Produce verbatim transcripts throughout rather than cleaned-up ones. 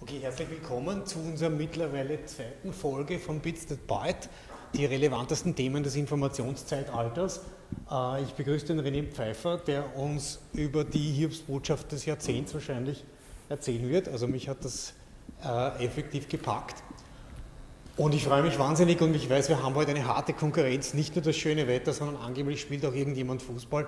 Okay, herzlich willkommen zu unserer mittlerweile zweiten Folge von Bits That Byte, die relevantesten Themen des Informationszeitalters. Ich begrüße den René Pfeiffer, der uns über die Hiobsbotschaft des Jahrzehnts wahrscheinlich erzählen wird. Also mich hat das äh, effektiv gepackt. Und ich freue mich wahnsinnig und ich weiß, wir haben heute eine harte Konkurrenz, nicht nur das schöne Wetter, sondern angeblich spielt auch irgendjemand Fußball.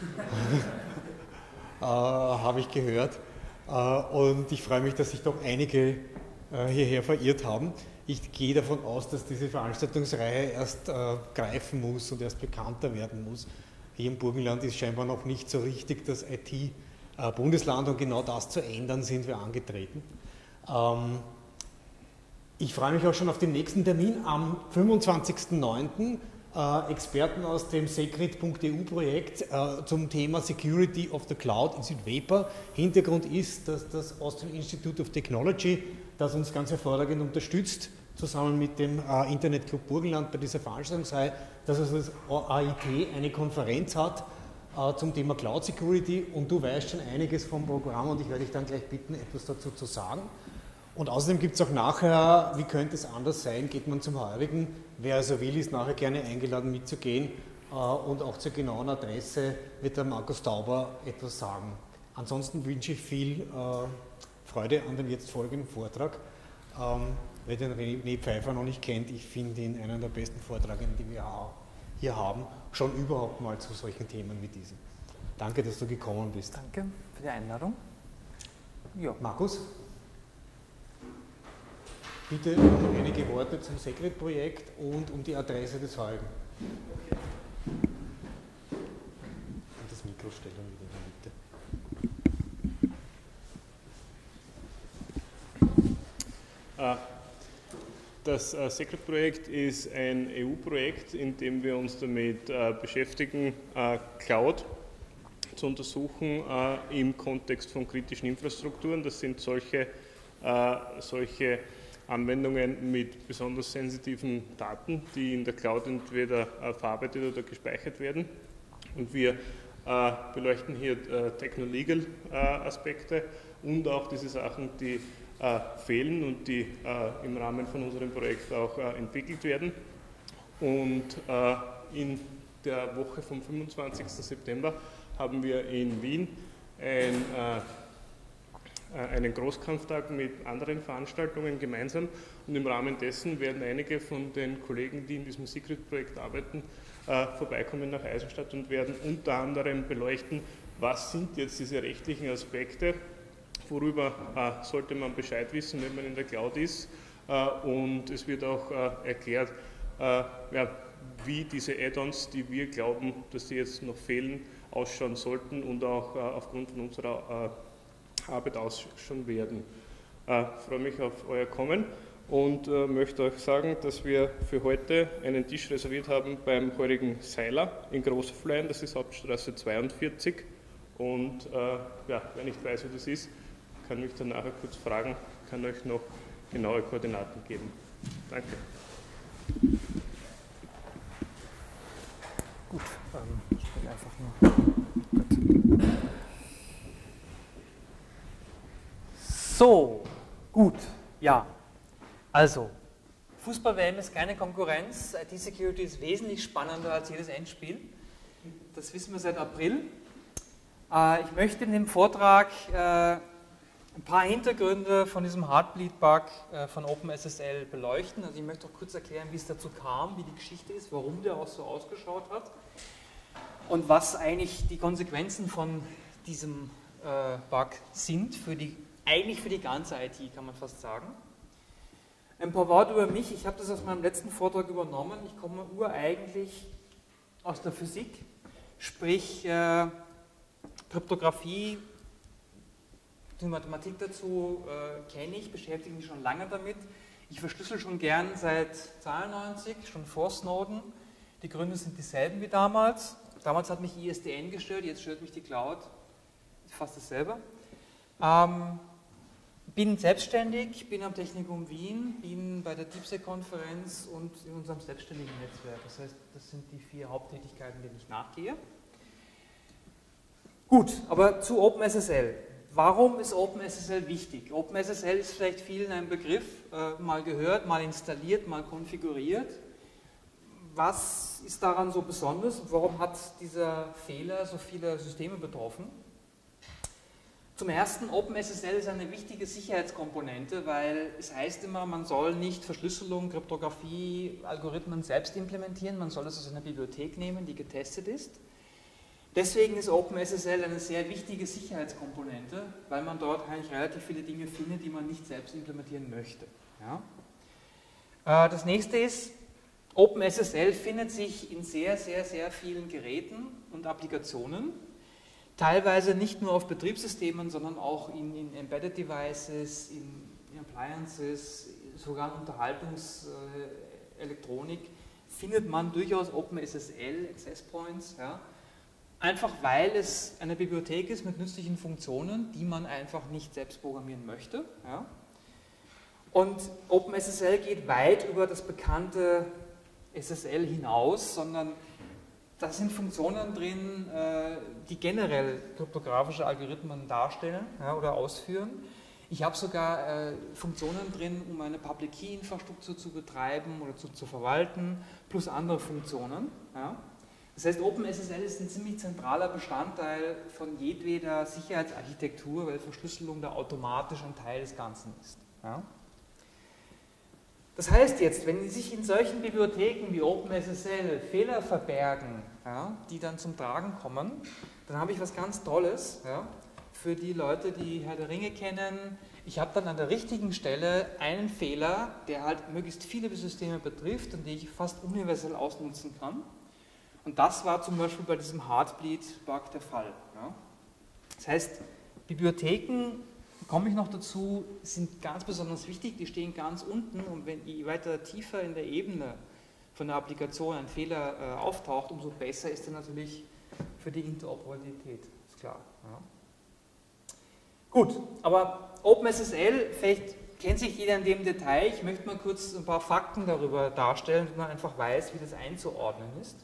äh, Habe ich gehört. Und ich freue mich, dass sich doch einige hierher verirrt haben. Ich gehe davon aus, dass diese Veranstaltungsreihe erst äh, greifen muss und erst bekannter werden muss. Hier im Burgenland ist scheinbar noch nicht so richtig das I T-Bundesland und genau das zu ändern sind wir angetreten. Ähm, ich freue mich auch schon auf den nächsten Termin am fünfundzwanzigsten neunten Äh, Experten aus dem secret punkt e u-Projekt äh, zum Thema Security of the Cloud in Südweper. Hintergrund ist, dass das Austrian Institute of Technology, das uns ganz hervorragend unterstützt, zusammen mit dem äh, Internet Club Burgenland bei dieser Veranstaltungsreihe, dass also das A I T eine Konferenz hat äh, zum Thema Cloud Security und du weißt schon einiges vom Programm und ich werde dich dann gleich bitten, etwas dazu zu sagen. Und außerdem gibt es auch nachher, wie könnte es anders sein, geht man zum Heurigen. Wer also will, ist nachher gerne eingeladen mitzugehen äh, und auch zur genauen Adresse wird der Markus Tauber etwas sagen. Ansonsten wünsche ich viel äh, Freude an dem jetzt folgenden Vortrag. Ähm, wer den René Pfeiffer noch nicht kennt, ich finde ihn einen der besten Vortragenden, die wir hier haben, schon überhaupt mal zu solchen Themen wie diesen. Danke, dass du gekommen bist. Danke für die Einladung. Ja. Markus? Bitte um einige Worte zum Secret-Projekt und um die Adresse des Heurigen. Und das Mikro stellen wieder in die Mitte. Das Secret-Projekt ist ein E U-Projekt, in dem wir uns damit beschäftigen, Cloud zu untersuchen im Kontext von kritischen Infrastrukturen. Das sind solche, solche Anwendungen mit besonders sensitiven Daten, die in der Cloud entweder äh, verarbeitet oder gespeichert werden. Und wir äh, beleuchten hier äh, Techno-Legal-Aspekte äh, und auch diese Sachen, die äh, fehlen und die äh, im Rahmen von unserem Projekt auch äh, entwickelt werden. Und äh, in der Woche vom fünfundzwanzigsten September haben wir in Wien ein äh, einen Großkampftag mit anderen Veranstaltungen gemeinsam und im Rahmen dessen werden einige von den Kollegen, die in diesem Secret-Projekt arbeiten, äh, vorbeikommen nach Eisenstadt und werden unter anderem beleuchten, was sind jetzt diese rechtlichen Aspekte, worüber äh, sollte man Bescheid wissen, wenn man in der Cloud ist äh, und es wird auch äh, erklärt, äh, ja, wie diese Add-ons, die wir glauben, dass sie jetzt noch fehlen, ausschauen sollten und auch äh, aufgrund von unserer äh, Arbeit ausschauen werden. Ich äh, freue mich auf euer Kommen und äh, möchte euch sagen, dass wir für heute einen Tisch reserviert haben beim heurigen Seiler in Großflein, das ist Hauptstraße zweiundvierzig und äh, ja, wer nicht weiß, wo das ist, kann mich dann nachher kurz fragen, kann euch noch genaue Koordinaten geben. Danke. Gut, ähm, ich spreche einfach nur. Gut. So, gut, ja, also, Fußball-W M ist keine Konkurrenz, I T-Security ist wesentlich spannender als jedes Endspiel, das wissen wir seit April. Äh, ich möchte in dem Vortrag äh, ein paar Hintergründe von diesem Heartbleed-Bug äh, von OpenSSL beleuchten, also ich möchte auch kurz erklären, wie es dazu kam, wie die Geschichte ist, warum der auch so ausgeschaut hat und was eigentlich die Konsequenzen von diesem äh, Bug sind für die eigentlich für die ganze I T, kann man fast sagen. Ein paar Worte über mich. Ich habe das aus meinem letzten Vortrag übernommen. Ich komme ureigentlich aus der Physik, sprich äh, Kryptographie, die Mathematik dazu äh, kenne ich, beschäftige mich schon lange damit. Ich verschlüssel schon gern seit zweiundneunzig, schon vor Snowden. Die Gründe sind dieselben wie damals. Damals hat mich I S D N gestört, jetzt stört mich die Cloud. Ist fast dasselbe. Ähm, Bin selbstständig, bin am Technikum Wien, bin bei der DeepSec-Konferenz und in unserem selbstständigen Netzwerk. Das heißt, das sind die vier Haupttätigkeiten, denen ich nachgehe. Gut, aber zu OpenSSL. Warum ist OpenSSL wichtig? OpenSSL ist vielleicht vielen ein Begriff, äh, mal gehört, mal installiert, mal konfiguriert. Was ist daran so besonders? Warum hat dieser Fehler so viele Systeme betroffen? Zum Ersten, OpenSSL ist eine wichtige Sicherheitskomponente, weil es heißt immer, man soll nicht Verschlüsselung, Kryptographie, Algorithmen selbst implementieren, man soll es aus einer Bibliothek nehmen, die getestet ist. Deswegen ist OpenSSL eine sehr wichtige Sicherheitskomponente, weil man dort eigentlich relativ viele Dinge findet, die man nicht selbst implementieren möchte. Ja? Das nächste ist, OpenSSL findet sich in sehr, sehr, sehr vielen Geräten und Applikationen, teilweise nicht nur auf Betriebssystemen, sondern auch in, in Embedded Devices, in, in Appliances, sogar in Unterhaltungselektronik findet man durchaus OpenSSL Access Points, ja? Einfach weil es eine Bibliothek ist mit nützlichen Funktionen, die man einfach nicht selbst programmieren möchte. Ja? Und OpenSSL geht weit über das bekannte S S L hinaus, sondern da sind Funktionen drin, die generell kryptografische Algorithmen darstellen, ja, oder ausführen. Ich habe sogar Funktionen drin, um eine Public Key Infrastruktur zu betreiben oder zu, zu verwalten, plus andere Funktionen. Ja. Das heißt, OpenSSL ist ein ziemlich zentraler Bestandteil von jedweder Sicherheitsarchitektur, weil Verschlüsselung da automatisch ein Teil des Ganzen ist. Ja. Das heißt jetzt, wenn sich in solchen Bibliotheken wie OpenSSL Fehler verbergen, ja, die dann zum Tragen kommen, dann habe ich was ganz Tolles, ja, für die Leute, die Herr der Ringe kennen. Ich habe dann an der richtigen Stelle einen Fehler, der halt möglichst viele Systeme betrifft und den ich fast universell ausnutzen kann. Und das war zum Beispiel bei diesem Heartbleed-Bug der Fall. Ja. Das heißt, Bibliotheken, komme ich noch dazu, sind ganz besonders wichtig, die stehen ganz unten und wenn je weiter tiefer in der Ebene von der Applikation ein Fehler äh, auftaucht, umso besser ist er natürlich für die Interoperabilität, ist klar. Ja. Gut, aber OpenSSL, vielleicht kennt sich jeder in dem Detail, ich möchte mal kurz ein paar Fakten darüber darstellen, damit man einfach weiß, wie das einzuordnen ist.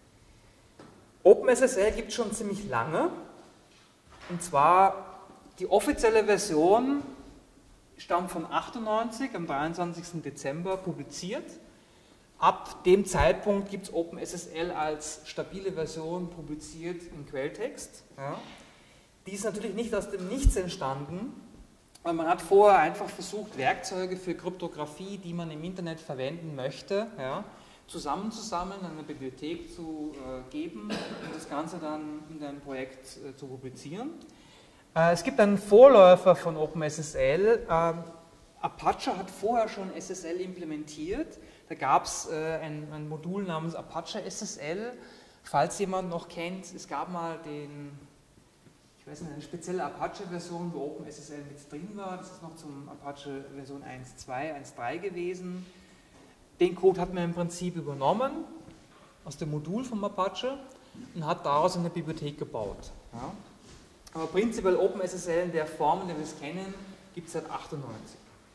OpenSSL gibt es schon ziemlich lange, und zwar die offizielle Version stammt von achtundneunzig, am dreiundzwanzigsten Dezember publiziert. Ab dem Zeitpunkt gibt es OpenSSL als stabile Version publiziert im Quelltext. Ja. Die ist natürlich nicht aus dem Nichts entstanden, weil man hat vorher einfach versucht, Werkzeuge für Kryptographie, die man im Internet verwenden möchte, ja, zusammenzusammeln, eine Bibliothek zu äh, geben und das Ganze dann in einem Projekt äh, zu publizieren. Äh, es gibt einen Vorläufer von OpenSSL. Äh, Apache hat vorher schon S S L implementiert. Da gab es äh, ein, ein Modul namens Apache S S L. Falls jemand noch kennt, es gab mal den, ich weiß nicht, eine spezielle Apache-Version, wo OpenSSL mit drin war. Das ist noch zum Apache Version eins Punkt zwei, eins Punkt drei gewesen. Den Code hat man im Prinzip übernommen aus dem Modul vom Apache und hat daraus eine Bibliothek gebaut. Ja. Aber prinzipiell OpenSSL in der Form, in der wir es kennen, gibt es seit achtundneunzig.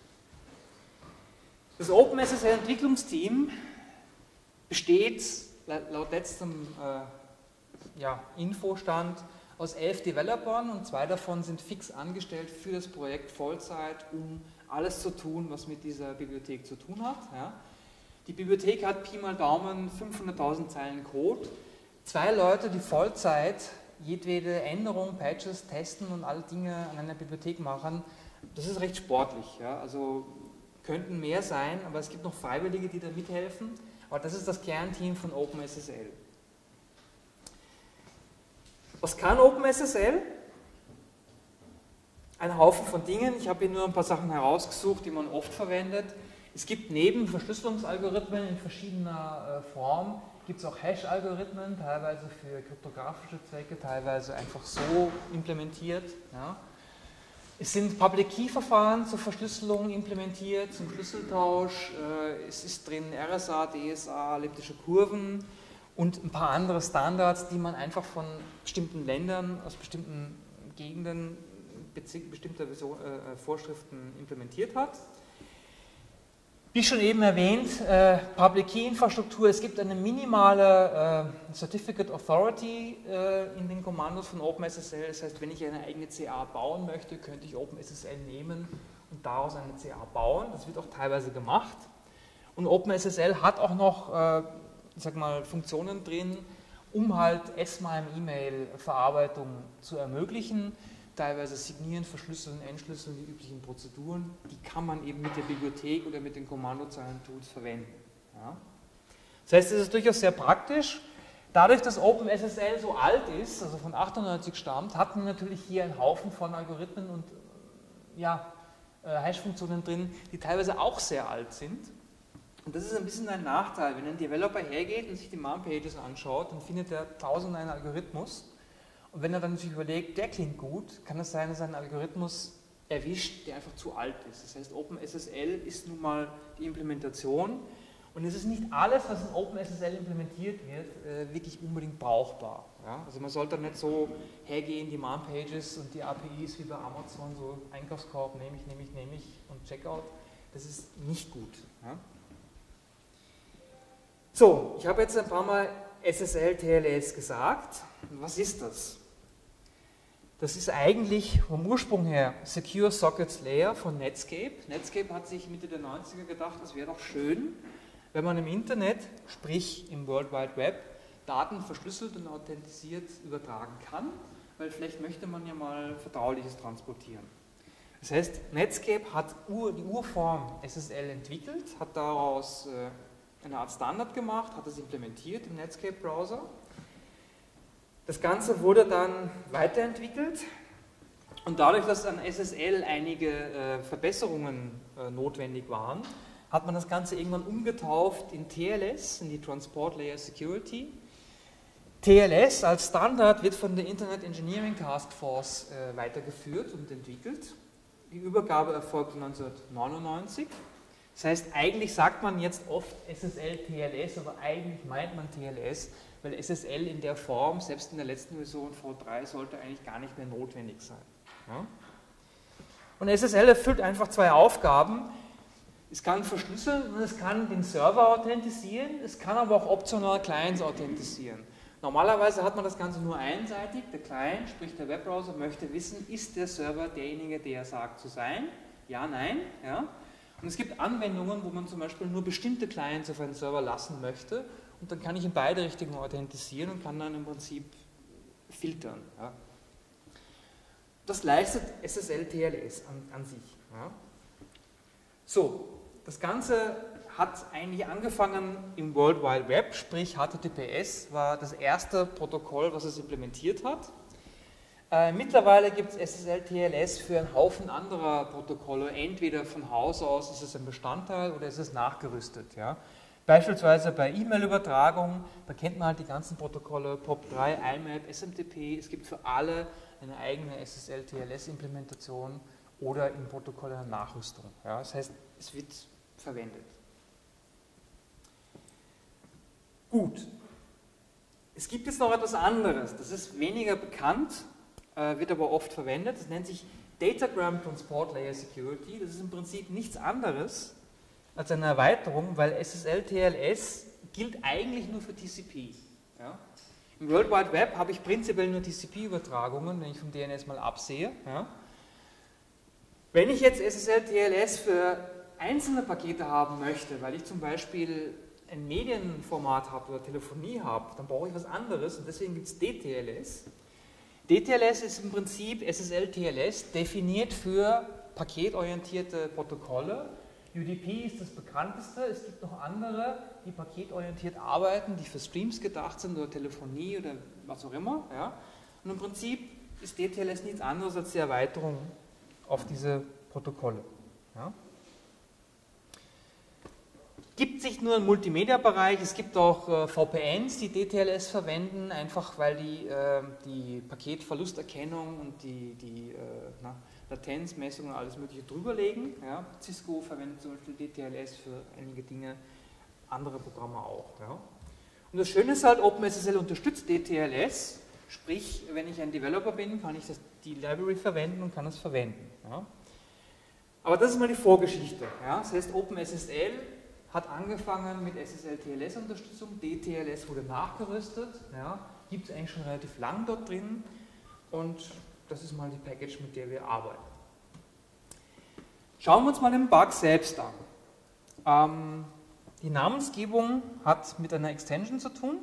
Das OpenSSL-Entwicklungsteam besteht laut letztem äh, ja, Infostand aus elf Developern und zwei davon sind fix angestellt für das Projekt Vollzeit, um alles zu tun, was mit dieser Bibliothek zu tun hat. Ja. Die Bibliothek hat Pi mal Daumen fünfhunderttausend Zeilen Code. Zwei Leute, die Vollzeit jedwede Änderung, Patches testen und alle Dinge an einer Bibliothek machen, das ist recht sportlich. Ja. Also könnten mehr sein, aber es gibt noch Freiwillige, die da mithelfen. Aber das ist das Kernteam von OpenSSL. Was kann OpenSSL? Ein Haufen von Dingen. Ich habe hier nur ein paar Sachen herausgesucht, die man oft verwendet. Es gibt neben Verschlüsselungsalgorithmen in verschiedener äh, Form, gibt es auch Hash-Algorithmen, teilweise für kryptografische Zwecke, teilweise einfach so implementiert. Ja. Es sind Public-Key-Verfahren zur Verschlüsselung implementiert, zum Schlüsseltausch. Äh, es ist drin R S A, D S A, elliptische Kurven und ein paar andere Standards, die man einfach von bestimmten Ländern, aus bestimmten Gegenden, bestimmte Vorschriften implementiert hat. Wie schon eben erwähnt, äh, Public Key Infrastruktur, es gibt eine minimale äh, Certificate Authority äh, in den Kommandos von OpenSSL. Das heißt, wenn ich eine eigene C A bauen möchte, könnte ich OpenSSL nehmen und daraus eine C A bauen. Das wird auch teilweise gemacht. Und OpenSSL hat auch noch äh, ich sag mal, Funktionen drin, um halt S M I E-Mail-Verarbeitung zu ermöglichen. Teilweise signieren, verschlüsseln, entschlüsseln, die üblichen Prozeduren, die kann man eben mit der Bibliothek oder mit den Kommandozeilen-Tools verwenden. Ja. Das heißt, es ist durchaus sehr praktisch. Dadurch, dass OpenSSL so alt ist, also von achtundneunzig stammt, hat man natürlich hier einen Haufen von Algorithmen und ja, Hash-Funktionen drin, die teilweise auch sehr alt sind. Und das ist ein bisschen ein Nachteil. Wenn ein Developer hergeht und sich die Man-Pages anschaut, dann findet er tausend einen Algorithmus. Und wenn er dann sich überlegt, der klingt gut, kann es sein, dass er einen Algorithmus erwischt, der einfach zu alt ist. Das heißt, OpenSSL ist nun mal die Implementation und es ist nicht alles, was in OpenSSL implementiert wird, äh, wirklich unbedingt brauchbar. Ja? Also man sollte nicht so hergehen, die Man-Pages und die A P Is wie bei Amazon, so Einkaufskorb, nehme ich, nehme ich, nehme ich und Checkout. Das ist nicht gut. Ja? So, ich habe jetzt ein paar Mal S S L T L S gesagt. Und was ist das? Das ist eigentlich vom Ursprung her Secure Sockets Layer von Netscape. Netscape hat sich Mitte der neunziger gedacht, es wäre doch schön, wenn man im Internet, sprich im World Wide Web, Daten verschlüsselt und authentisiert übertragen kann, weil vielleicht möchte man ja mal Vertrauliches transportieren. Das heißt, Netscape hat die Urform S S L entwickelt, hat daraus eine Art Standard gemacht, hat es implementiert im Netscape-Browser. Das Ganze wurde dann weiterentwickelt und dadurch, dass an S S L einige äh, Verbesserungen äh, notwendig waren, hat man das Ganze irgendwann umgetauft in T L S, in die Transport Layer Security. T L S als Standard wird von der Internet Engineering Task Force äh, weitergeführt und entwickelt. Die Übergabe erfolgte neunzehnhundertneunundneunzig. Das heißt, eigentlich sagt man jetzt oft S S L T L S, aber eigentlich meint man T L S, weil S S L in der Form, selbst in der letzten Version V drei, sollte eigentlich gar nicht mehr notwendig sein. Ja? Und S S L erfüllt einfach zwei Aufgaben. Es kann verschlüsseln und es kann den Server authentisieren, es kann aber auch optional Clients authentisieren. Normalerweise hat man das Ganze nur einseitig, der Client, sprich der Webbrowser, möchte wissen, ist der Server derjenige, der er sagt zu sein? Ja, nein. Ja? Und es gibt Anwendungen, wo man zum Beispiel nur bestimmte Clients auf einen Server lassen möchte und dann kann ich in beide Richtungen authentisieren und kann dann im Prinzip filtern. Ja. Das leistet S S L T L S an, an sich. Ja. So, das Ganze hat eigentlich angefangen im World Wide Web, sprich H T T P S war das erste Protokoll, was es implementiert hat. Äh, mittlerweile gibt es S S L T L S für einen Haufen anderer Protokolle, entweder von Haus aus ist es ein Bestandteil oder ist es nachgerüstet. Ja. Beispielsweise bei E-Mail-Übertragung, da kennt man halt die ganzen Protokolle, P O P drei, I M A P, S M T P, es gibt für alle eine eigene S S L T L S-Implementation oder im Protokoll eine Nachrüstung. Ja. Das heißt, es wird verwendet. Gut, es gibt jetzt noch etwas anderes, das ist weniger bekannt, äh, wird aber oft verwendet, das nennt sich Datagram Transport Layer Security, das ist im Prinzip nichts anderes als eine Erweiterung, weil S S L T L S gilt eigentlich nur für T C P. Ja? Im World Wide Web habe ich prinzipiell nur T C P-Übertragungen, wenn ich vom D N S mal absehe. Ja? Wenn ich jetzt S S L T L S für einzelne Pakete haben möchte, weil ich zum Beispiel ein Medienformat habe oder Telefonie habe, dann brauche ich was anderes und deswegen gibt es D T L S. D T L S ist im Prinzip S S L T L S definiert für paketorientierte Protokolle. U D P ist das bekannteste, es gibt noch andere, die paketorientiert arbeiten, die für Streams gedacht sind oder Telefonie oder was auch immer. Ja. Und im Prinzip ist D T L S nichts anderes als die Erweiterung auf diese Protokolle. Ja. Gibt sich nur im Multimedia-Bereich, es gibt auch äh, V P Ns, die D T L S verwenden, einfach weil die äh, die Paketverlusterkennung und die, die äh, na, Latenzmessung und alles mögliche drüberlegen. Ja. Cisco verwendet zum Beispiel D T L S für einige Dinge, andere Programme auch. Ja. Und das Schöne ist halt, OpenSSL unterstützt D T L S, sprich, wenn ich ein Developer bin, kann ich das, die Library verwenden und kann es verwenden. Ja. Aber das ist mal die Vorgeschichte. Ja? Das heißt, OpenSSL hat angefangen mit S S L-T L S-Unterstützung, D T L S wurde nachgerüstet, ja? Gibt es eigentlich schon relativ lang dort drin und das ist mal die Package, mit der wir arbeiten. Schauen wir uns mal den Bug selbst an. Ähm, die Namensgebung hat mit einer Extension zu tun.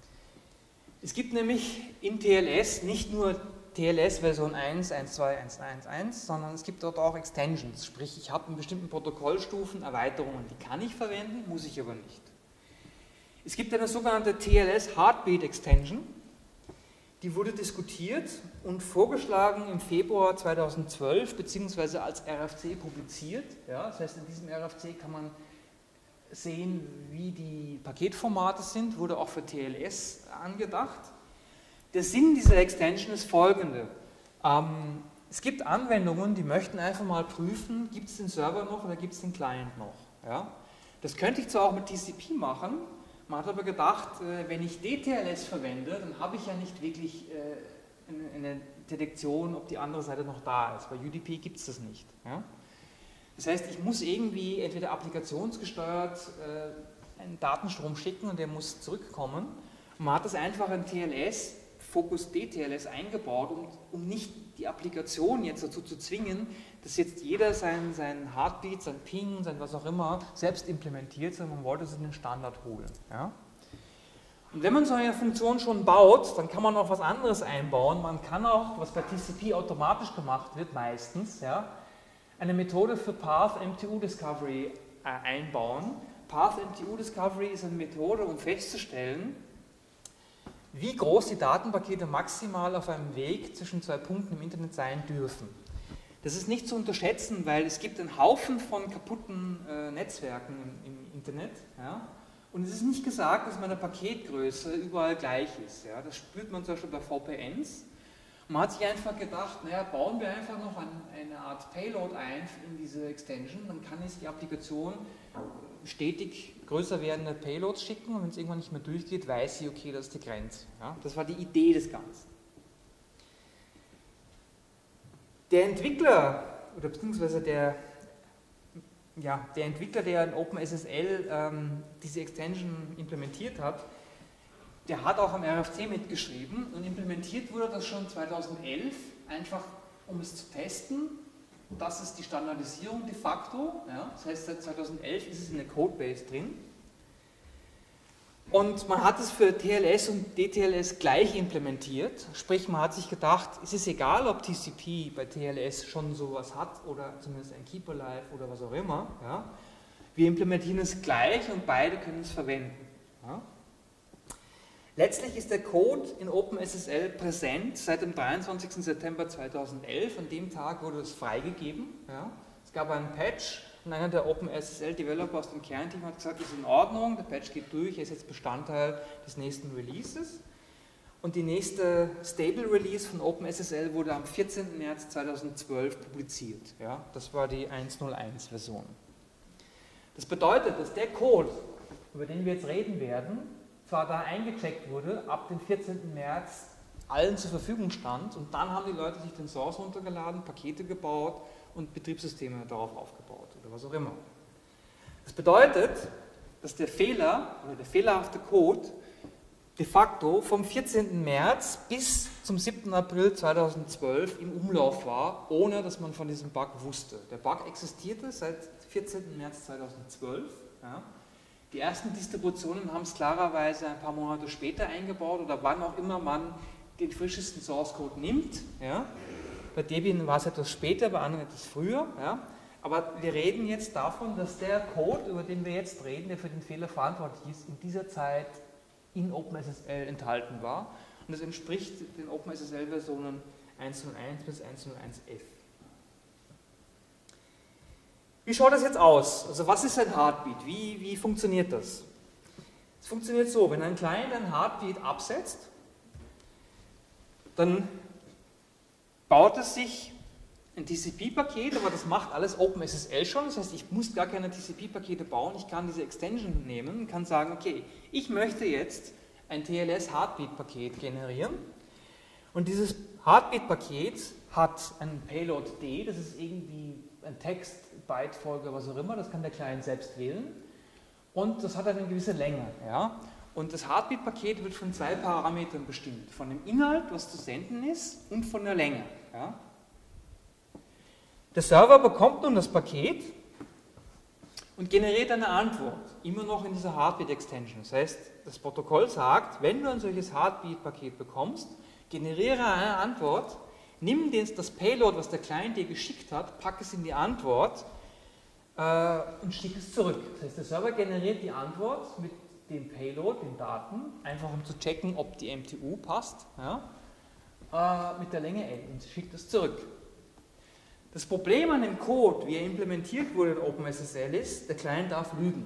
Es gibt nämlich in T L S nicht nur T L S Version eins, eins Punkt zwei, eins Punkt eins Punkt eins, sondern es gibt dort auch Extensions, sprich ich habe in bestimmten Protokollstufen Erweiterungen, die kann ich verwenden, muss ich aber nicht. Es gibt eine sogenannte T L S Heartbeat Extension, die wurde diskutiert und vorgeschlagen im Februar zweitausendzwölf beziehungsweise als R F C publiziert. Ja, das heißt, in diesem R F C kann man sehen, wie die Paketformate sind, wurde auch für T L S angedacht. Der Sinn dieser Extension ist folgende. Ähm, es gibt Anwendungen, die möchten einfach mal prüfen, gibt es den Server noch oder gibt es den Client noch. Ja? Das könnte ich zwar auch mit T C P machen, man hat aber gedacht, äh, wenn ich D T L S verwende, dann habe ich ja nicht wirklich äh, eine, eine Detektion, ob die andere Seite noch da ist. Bei U D P gibt es das nicht. Ja? Das heißt, ich muss irgendwie entweder applikationsgesteuert äh, einen Datenstrom schicken und der muss zurückkommen. Und man hat das einfach in T L S, Focus D T L S eingebaut, um, um nicht die Applikation jetzt dazu zu zwingen, dass jetzt jeder sein, sein Heartbeat, sein Ping, sein was auch immer selbst implementiert, sondern man wollte es in den Standard holen. Ja? Und wenn man so eine Funktion schon baut, dann kann man auch was anderes einbauen. Man kann auch, was bei T C P automatisch gemacht wird, meistens, ja, eine Methode für Path M T U Discovery äh, einbauen. Path M T U Discovery ist eine Methode, um festzustellen, wie groß die Datenpakete maximal auf einem Weg zwischen zwei Punkten im Internet sein dürfen. Das ist nicht zu unterschätzen, weil es gibt einen Haufen von kaputten äh, Netzwerken im, im Internet. Ja? Und es ist nicht gesagt, dass meine Paketgröße überall gleich ist. Ja? Das spürt man zum Beispiel bei V P Ns. Man hat sich einfach gedacht, naja, bauen wir einfach noch ein, eine Art Payload ein in diese Extension, dann kann ich die Applikation stetig größer werdende Payloads schicken und wenn es irgendwann nicht mehr durchgeht, weiß sie, okay, das ist die Grenze. Ja? Das war die Idee des Ganzen. Der Entwickler, oder beziehungsweise der, ja, der Entwickler, der in OpenSSL ähm, diese Extension implementiert hat, der hat auch am R F C mitgeschrieben und implementiert wurde das schon zweitausendelf, einfach um es zu testen. Das ist die Standardisierung de facto, ja, das heißt seit zweitausendelf ist es in der Codebase drin. Und man hat es für T L S und D T L S gleich implementiert, sprich man hat sich gedacht, es ist egal, ob T C P bei T L S schon sowas hat oder zumindest ein Keep Alive oder was auch immer. Ja. Wir implementieren es gleich und beide können es verwenden. Ja. Letztlich ist der Code in OpenSSL präsent seit dem dreiundzwanzigsten September zweitausendelf. An dem Tag wurde es freigegeben. Ja. Es gab einen Patch und einer der OpenSSL-Developer aus dem Kernteam hat gesagt, das ist in Ordnung, der Patch geht durch, er ist jetzt Bestandteil des nächsten Releases. Und die nächste Stable Release von OpenSSL wurde am vierzehnten März zweitausendzwölf publiziert. Ja. Das war die eins Punkt null eins Version. Das bedeutet, dass der Code, über den wir jetzt reden werden, zwar da eingecheckt wurde, ab dem vierzehnten März allen zur Verfügung stand und dann haben die Leute sich den Source runtergeladen, Pakete gebaut und Betriebssysteme darauf aufgebaut oder was auch immer. Das bedeutet, dass der Fehler oder der fehlerhafte Code de facto vom vierzehnten März bis zum siebten April zweitausendzwölf im Umlauf war, ohne dass man von diesem Bug wusste. Der Bug existierte seit vierzehnten März zweitausendzwölf. Ja. Die ersten Distributionen haben es klarerweise ein paar Monate später eingebaut oder wann auch immer man den frischesten Source Code nimmt. Ja. Bei Debian war es etwas später, bei anderen etwas früher. Ja. Aber wir reden jetzt davon, dass der Code, über den wir jetzt reden, der für den Fehler verantwortlich ist, in dieser Zeit in OpenSSL enthalten war. Und das entspricht den OpenSSL-Versionen eins Punkt null eins bis eins Punkt null eins F. Wie schaut das jetzt aus? Also was ist ein Heartbeat? Wie, wie funktioniert das? Es funktioniert so, wenn ein Client ein Heartbeat absetzt, dann baut es sich ein T C P-Paket, aber das macht alles OpenSSL schon, das heißt, ich muss gar keine T C P-Pakete bauen, ich kann diese Extension nehmen und kann sagen, okay, ich möchte jetzt ein T L S-Heartbeat-Paket generieren und dieses Heartbeat-Paket hat einen Payload D, das ist irgendwie ein Text, Byte-Folge, was auch immer, das kann der Client selbst wählen. Und das hat eine gewisse Länge. Ja? Und das Heartbeat-Paket wird von zwei Parametern bestimmt. Von dem Inhalt, was zu senden ist, und von der Länge. Ja? Der Server bekommt nun das Paket und generiert eine Antwort, immer noch in dieser Heartbeat-Extension. Das heißt, das Protokoll sagt, wenn du ein solches Heartbeat-Paket bekommst, generiere eine Antwort, nimm das Payload, was der Client dir geschickt hat, pack es in die Antwort äh, und schick es zurück. Das heißt, der Server generiert die Antwort mit dem Payload, den Daten, einfach um zu checken, ob die M T U passt, ja, äh, mit der Länge L und schickt es zurück. Das Problem an dem Code, wie er implementiert wurde in OpenSSL, ist, der Client darf lügen.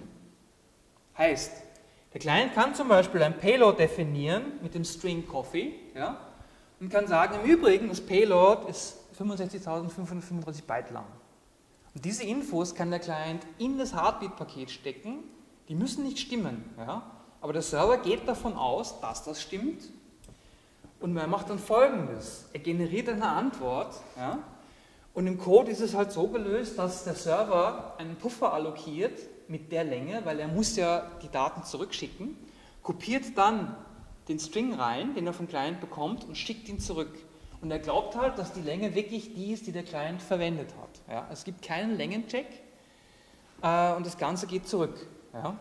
Heißt, der Client kann zum Beispiel ein Payload definieren mit dem String Coffee, ja, und kann sagen, im Übrigen, das Payload ist fünfundsechzigtausendfünfhundertfünfunddreißig Byte lang. Und diese Infos kann der Client in das Heartbeat-Paket stecken, die müssen nicht stimmen, ja, aber der Server geht davon aus, dass das stimmt, und er macht dann Folgendes, er generiert eine Antwort, ja, und im Code ist es halt so gelöst, dass der Server einen Puffer allokiert mit der Länge, weil er muss ja die Daten zurückschicken, kopiert dann den String rein, den er vom Client bekommt, und schickt ihn zurück. Und er glaubt halt, dass die Länge wirklich die ist, die der Client verwendet hat. Ja, es gibt keinen Längencheck äh, und das Ganze geht zurück. Ja.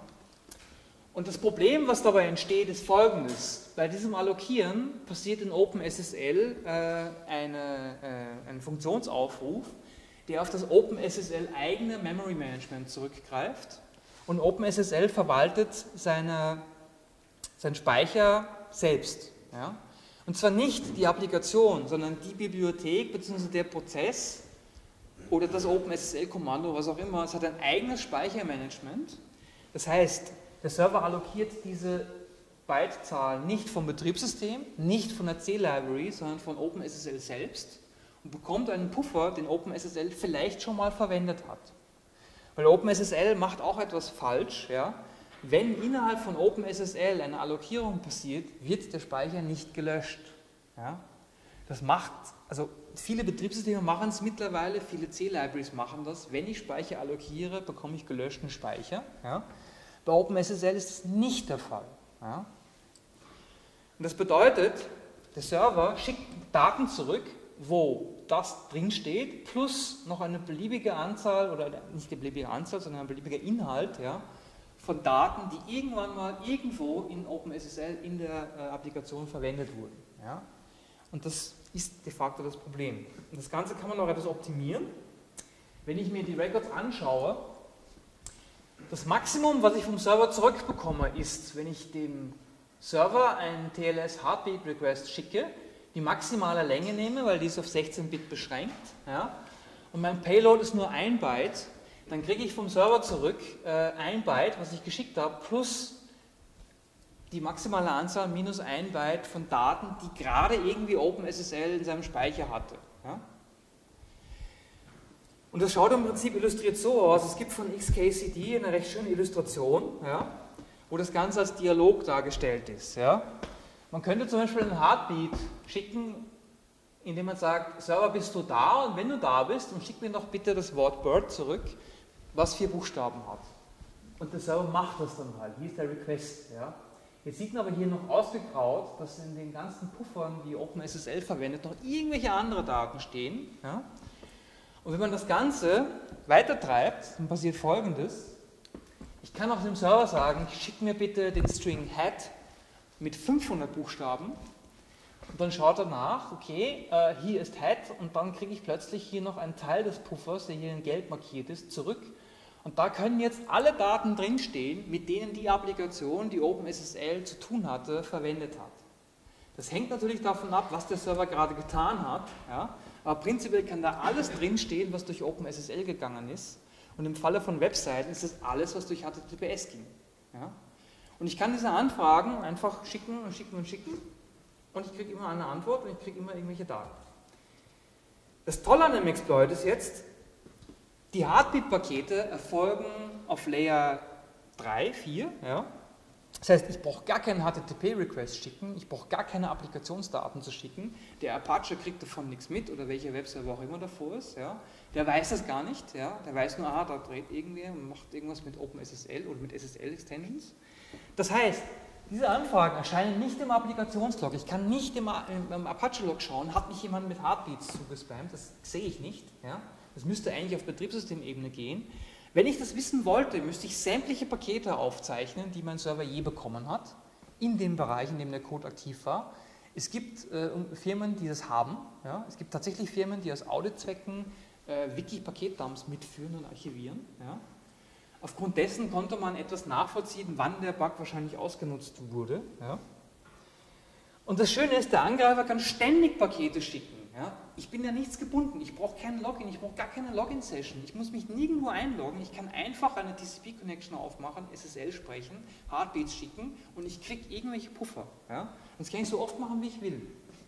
Und das Problem, was dabei entsteht, ist folgendes. Bei diesem Allokieren passiert in OpenSSL äh, eine, äh, ein Funktionsaufruf, der auf das OpenSSL eigene Memory Management zurückgreift, und OpenSSL verwaltet seine, seinen Speicher selbst. Ja? Und zwar nicht die Applikation, sondern die Bibliothek bzw. der Prozess oder das OpenSSL-Kommando, was auch immer. Es hat ein eigenes Speichermanagement. Das heißt, der Server allokiert diese Bytezahl nicht vom Betriebssystem, nicht von der C-Library, sondern von OpenSSL selbst und bekommt einen Puffer, den OpenSSL vielleicht schon mal verwendet hat. Weil OpenSSL macht auch etwas falsch. Ja? Wenn innerhalb von OpenSSL eine Allokierung passiert, wird der Speicher nicht gelöscht. Ja? Das macht, also viele Betriebssysteme machen es mittlerweile, viele C-Libraries machen das. Wenn ich Speicher allokiere, bekomme ich gelöschten Speicher. Ja? Bei OpenSSL ist das nicht der Fall. Ja? Und das bedeutet, der Server schickt Daten zurück, wo das drinsteht, plus noch eine beliebige Anzahl, oder nicht eine beliebige Anzahl, sondern ein beliebiger Inhalt, ja, von Daten, die irgendwann mal irgendwo in OpenSSL in der äh, Applikation verwendet wurden. Ja? Und das ist de facto das Problem. Und das Ganze kann man noch etwas optimieren. Wenn ich mir die Records anschaue, das Maximum, was ich vom Server zurückbekomme, ist, wenn ich dem Server einen T L S Heartbeat Request schicke, die maximale Länge nehme, weil die ist auf sechzehn Bit beschränkt, ja, und mein Payload ist nur ein Byte, dann kriege ich vom Server zurück äh, ein Byte, was ich geschickt habe, plus die maximale Anzahl minus ein Byte von Daten, die gerade irgendwie OpenSSL in seinem Speicher hatte. Ja. Und das schaut im Prinzip illustriert so aus, es gibt von X K C D eine recht schöne Illustration, ja, wo das Ganze als Dialog dargestellt ist. Ja. Man könnte zum Beispiel einen Heartbeat schicken, indem man sagt, Server, bist du da? Und wenn du da bist, dann schick mir doch bitte das Wort Bird zurück, was vier Buchstaben hat. Und der Server macht das dann halt. Hier ist der Request. Ja. Jetzt sieht man aber hier noch ausgegraut, dass in den ganzen Puffern, die OpenSSL verwendet, noch irgendwelche andere Daten stehen. Ja. Und wenn man das Ganze weiter treibt, dann passiert Folgendes. Ich kann auch dem Server sagen, schick mir bitte den String Head mit fünfhundert Buchstaben, und dann schaut er nach, okay, äh, hier ist Head, und dann kriege ich plötzlich hier noch einen Teil des Puffers, der hier in gelb markiert ist, zurück, und da können jetzt alle Daten drinstehen, mit denen die Applikation, die OpenSSL zu tun hatte, verwendet hat. Das hängt natürlich davon ab, was der Server gerade getan hat, ja, aber prinzipiell kann da alles drinstehen, was durch OpenSSL gegangen ist, und im Falle von Webseiten ist das alles, was durch H T T P S ging. Ja. Und ich kann diese Anfragen einfach schicken und schicken und schicken, und ich kriege immer eine Antwort und ich kriege immer irgendwelche Daten. Das Tolle an dem Exploit ist jetzt, die Heartbeat-Pakete erfolgen auf Layer drei, vier, ja, Das heißt, ich brauche gar keinen H T T P-Request schicken, ich brauche gar keine Applikationsdaten zu schicken. Der Apache kriegt davon nichts mit oder welcher Webserver auch immer davor ist. Ja. Der weiß das gar nicht. Ja. Der weiß nur, aha, da dreht irgendwer und macht irgendwas mit OpenSSL oder mit S S L-Extensions. Das heißt, diese Anfragen erscheinen nicht im Applikationslog. Ich kann nicht im, im Apache-Log schauen, hat mich jemand mit Heartbeats zugespammt, das sehe ich nicht. Ja. Das müsste eigentlich auf Betriebssystemebene gehen. Wenn ich das wissen wollte, müsste ich sämtliche Pakete aufzeichnen, die mein Server je bekommen hat, in dem Bereich, in dem der Code aktiv war. Es gibt äh, Firmen, die das haben. Ja. Es gibt tatsächlich Firmen, die aus Auditzwecken äh, Wiki-Paketdumps mitführen und archivieren. Ja. Aufgrund dessen konnte man etwas nachvollziehen, wann der Bug wahrscheinlich ausgenutzt wurde. Ja. Und das Schöne ist, der Angreifer kann ständig Pakete schicken. Ja. Ich bin ja nichts gebunden, ich brauche keinen Login, ich brauche gar keine Login-Session, ich muss mich nirgendwo einloggen, ich kann einfach eine T C P-Connection aufmachen, S S L sprechen, Heartbeats schicken und ich kriege irgendwelche Puffer. Ja. Das kann ich so oft machen, wie ich will.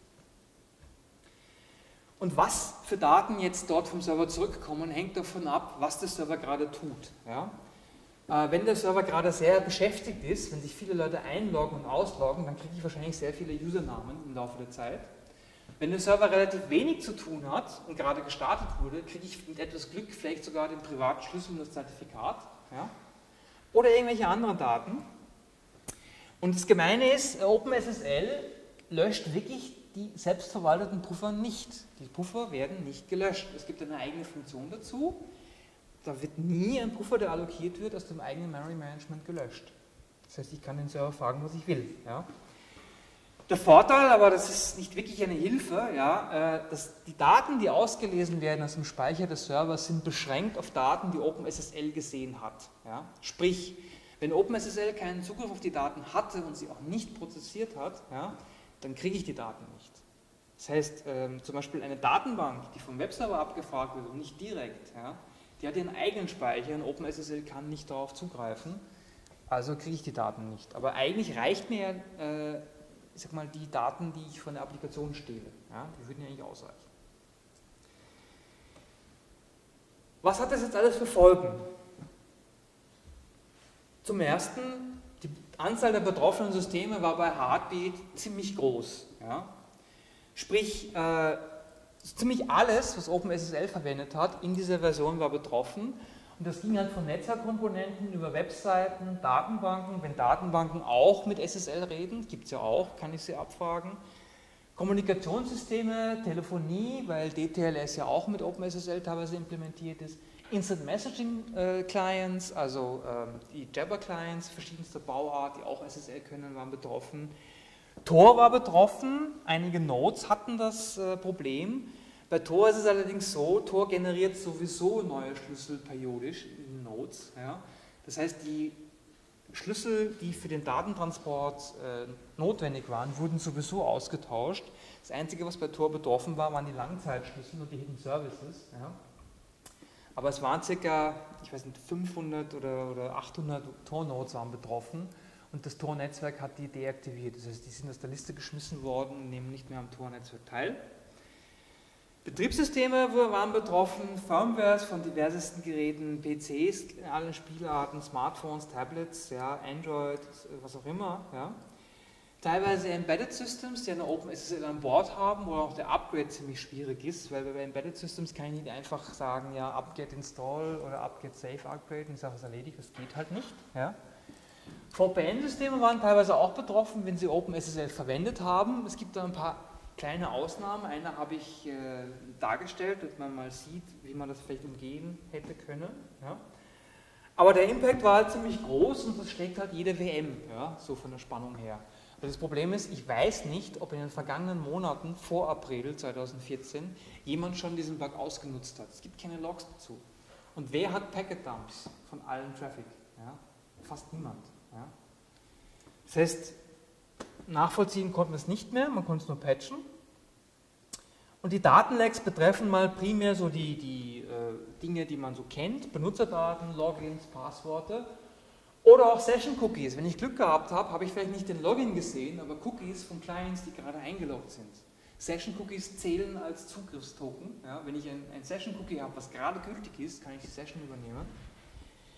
Und was für Daten jetzt dort vom Server zurückkommen, hängt davon ab, was der Server gerade tut. Ja. Äh, wenn der Server gerade sehr beschäftigt ist, wenn sich viele Leute einloggen und ausloggen, dann kriege ich wahrscheinlich sehr viele Usernamen im Laufe der Zeit. Wenn der Server relativ wenig zu tun hat und gerade gestartet wurde, kriege ich mit etwas Glück vielleicht sogar den privaten Schlüssel und das Zertifikat. Ja? Oder irgendwelche anderen Daten. Und das Gemeine ist, OpenSSL löscht wirklich die selbstverwalteten Puffer nicht. Die Puffer werden nicht gelöscht. Es gibt eine eigene Funktion dazu. Da wird nie ein Puffer, der allokiert wird, aus dem eigenen Memory Management gelöscht. Das heißt, ich kann den Server fragen, was ich will. Ja? Der Vorteil, aber das ist nicht wirklich eine Hilfe, ja, dass die Daten, die ausgelesen werden aus dem Speicher des Servers, sind beschränkt auf Daten, die OpenSSL gesehen hat. Ja. Sprich, wenn OpenSSL keinen Zugriff auf die Daten hatte und sie auch nicht prozessiert hat, ja, dann kriege ich die Daten nicht. Das heißt, ähm, zum Beispiel eine Datenbank, die vom Webserver abgefragt wird und nicht direkt, ja, die hat ihren eigenen Speicher und OpenSSL kann nicht darauf zugreifen, also kriege ich die Daten nicht. Aber eigentlich reicht mir äh, ich sag mal, die Daten, die ich von der Applikation stehle. Ja, die würden ja nicht ausreichen. Was hat das jetzt alles für Folgen? Zum Ersten, die Anzahl der betroffenen Systeme war bei Heartbeat ziemlich groß. Ja. Sprich, äh, ziemlich alles, was OpenSSL verwendet hat, in dieser Version war betroffen. Und das ging halt von Netzwerkkomponenten über Webseiten, Datenbanken, wenn Datenbanken auch mit S S L reden, gibt es ja auch, kann ich sie abfragen. Kommunikationssysteme, Telefonie, weil D T L S ja auch mit OpenSSL teilweise implementiert ist. Instant Messaging äh, Clients, also ähm, die Jabber Clients verschiedenster Bauart, die auch S S L können, waren betroffen. Tor war betroffen, einige Nodes hatten das äh, Problem. Bei Tor ist es allerdings so, Tor generiert sowieso neue Schlüssel periodisch in Nodes. Ja. Das heißt, die Schlüssel, die für den Datentransport äh, notwendig waren, wurden sowieso ausgetauscht. Das Einzige, was bei Tor betroffen war, waren die Langzeitschlüssel und die Hidden Services. Ja. Aber es waren ca. ich weiß nicht, fünfhundert oder, oder achthundert Tor-Nodes waren betroffen und das Tor-Netzwerk hat die deaktiviert. Das heißt, die sind aus der Liste geschmissen worden und nehmen nicht mehr am Tor-Netzwerk teil. Betriebssysteme waren betroffen, Firmwares von diversesten Geräten, P Cs, alle Spielarten, Smartphones, Tablets, ja, Android, was auch immer. Ja. Teilweise Embedded Systems, die eine OpenSSL an Bord haben, wo auch der Upgrade ziemlich schwierig ist, weil bei Embedded Systems kann ich nicht einfach sagen, ja, apt-get install oder apt-get save upgrade und die Sache ist erledigt, das geht halt nicht. Ja. V P N-Systeme waren teilweise auch betroffen, wenn sie OpenSSL verwendet haben. Es gibt da ein paar kleine Ausnahmen, eine habe ich äh, dargestellt, dass man mal sieht, wie man das vielleicht umgehen hätte können. Ja. Aber der Impact war halt ziemlich groß und das schlägt halt jede W M, ja, so von der Spannung her. Und das Problem ist, ich weiß nicht, ob in den vergangenen Monaten vor April zweitausendvierzehn jemand schon diesen Bug ausgenutzt hat. Es gibt keine Logs dazu. Und wer hat Packet Dumps von allen Traffic? Ja. Fast niemand. Ja. Das heißt, nachvollziehen konnten wir es nicht mehr, man konnte es nur patchen. Und die Datenlecks betreffen mal primär so die, die äh, Dinge, die man so kennt, Benutzerdaten, Logins, Passworte oder auch Session-Cookies. Wenn ich Glück gehabt habe, habe ich vielleicht nicht den Login gesehen, aber Cookies von Clients, die gerade eingeloggt sind. Session-Cookies zählen als Zugriffstoken. Ja, wenn ich ein, ein Session-Cookie habe, was gerade gültig ist, kann ich die Session übernehmen.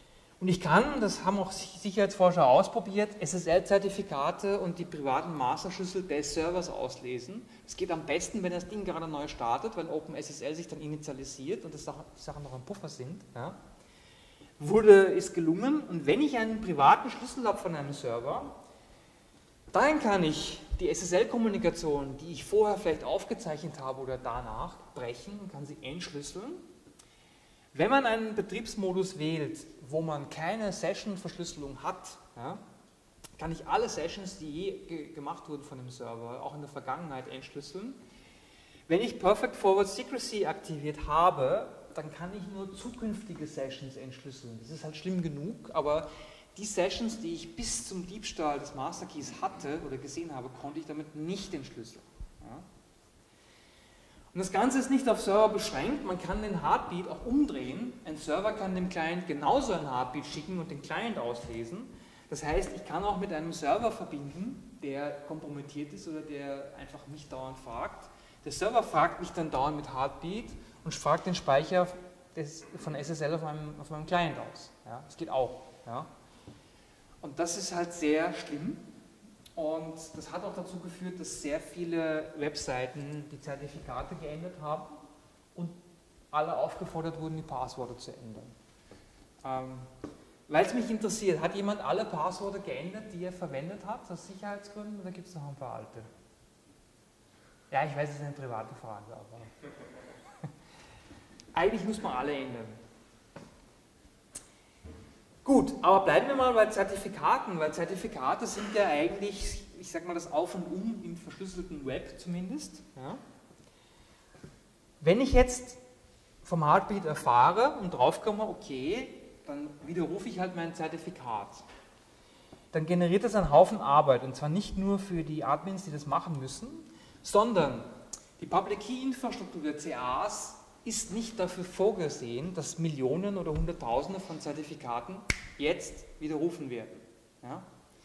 Und ich kann, das haben auch Sicherheitsforscher ausprobiert, S S L-Zertifikate und die privaten Masterschlüssel des Servers auslesen. Es geht am besten, wenn das Ding gerade neu startet, weil OpenSSL sich dann initialisiert und die Sachen noch am Puffer sind. Ja. Wurde, ist gelungen, und wenn ich einen privaten Schlüssel habe von einem Server, dann kann ich die S S L-Kommunikation, die ich vorher vielleicht aufgezeichnet habe oder danach, brechen und kann sie entschlüsseln. Wenn man einen Betriebsmodus wählt, wo man keine Session-Verschlüsselung hat, ja, kann ich alle Sessions, die je ge gemacht wurden von dem Server, auch in der Vergangenheit entschlüsseln. Wenn ich Perfect Forward Secrecy aktiviert habe, dann kann ich nur zukünftige Sessions entschlüsseln. Das ist halt schlimm genug, aber die Sessions, die ich bis zum Diebstahl des Master Keys hatte oder gesehen habe, konnte ich damit nicht entschlüsseln. Ja. Und das Ganze ist nicht auf Server beschränkt, man kann den Heartbeat auch umdrehen. Ein Server kann dem Client genauso ein Heartbeat schicken und den Client auslesen. Das heißt, ich kann auch mit einem Server verbinden, der kompromittiert ist oder der einfach mich dauernd fragt. Der Server fragt mich dann dauernd mit Heartbeat und fragt den Speicher des, von S S L auf meinem, auf meinem Client aus. Ja, das geht auch. Ja. Und das ist halt sehr schlimm. Und das hat auch dazu geführt, dass sehr viele Webseiten die Zertifikate geändert haben und alle aufgefordert wurden, die Passwörter zu ändern. Ähm, Weil es mich interessiert, hat jemand alle Passwörter geändert, die er verwendet hat, aus Sicherheitsgründen, oder gibt es noch ein paar alte? Ja, ich weiß, es ist eine private Frage, aber eigentlich muss man alle ändern. Gut, aber bleiben wir mal bei Zertifikaten, weil Zertifikate sind ja eigentlich, ich sag mal, das Auf und Um im verschlüsselten Web zumindest. Ja. Wenn ich jetzt vom Heartbeat erfahre und draufkomme, okay, dann widerrufe ich halt mein Zertifikat. Dann generiert das einen Haufen Arbeit, und zwar nicht nur für die Admins, die das machen müssen, sondern die Public Key Infrastruktur der C As ist nicht dafür vorgesehen, dass Millionen oder Hunderttausende von Zertifikaten jetzt widerrufen werden. Ja?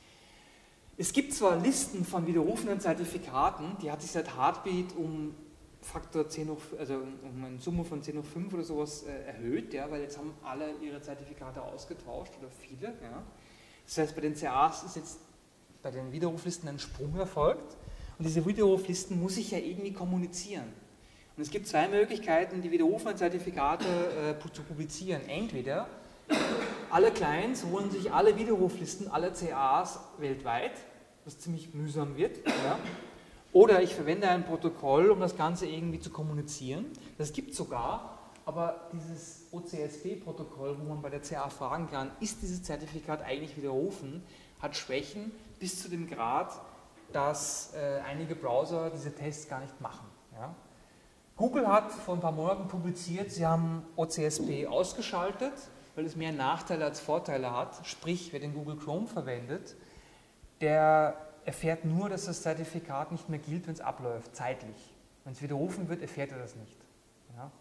Es gibt zwar Listen von widerrufenen Zertifikaten, die hat sich seit Heartbeat um Faktor zehn hoch, also um eine Summe von zehn hoch fünf oder sowas äh, erhöht, ja, weil jetzt haben alle ihre Zertifikate ausgetauscht oder viele. Ja. Das heißt, bei den C As ist jetzt bei den Widerruflisten ein Sprung erfolgt, und diese Widerruflisten muss ich ja irgendwie kommunizieren. Und es gibt zwei Möglichkeiten, die widerrufenen Zertifikate äh, zu publizieren. Entweder alle Clients holen sich alle Widerruflisten aller C As weltweit, was ziemlich mühsam wird, ja. Oder ich verwende ein Protokoll, um das Ganze irgendwie zu kommunizieren. Das gibt es sogar, aber dieses O C S P-Protokoll, wo man bei der C A fragen kann, ist dieses Zertifikat eigentlich widerrufen, hat Schwächen bis zu dem Grad, dass äh, einige Browser diese Tests gar nicht machen. Ja. Google hat vor ein paar Monaten publiziert, sie haben O C S P ausgeschaltet, weil es mehr Nachteile als Vorteile hat. Sprich, wer den Google Chrome verwendet, der erfährt nur, dass das Zertifikat nicht mehr gilt, wenn es abläuft, zeitlich. Wenn es widerrufen wird, erfährt er das nicht. Ja?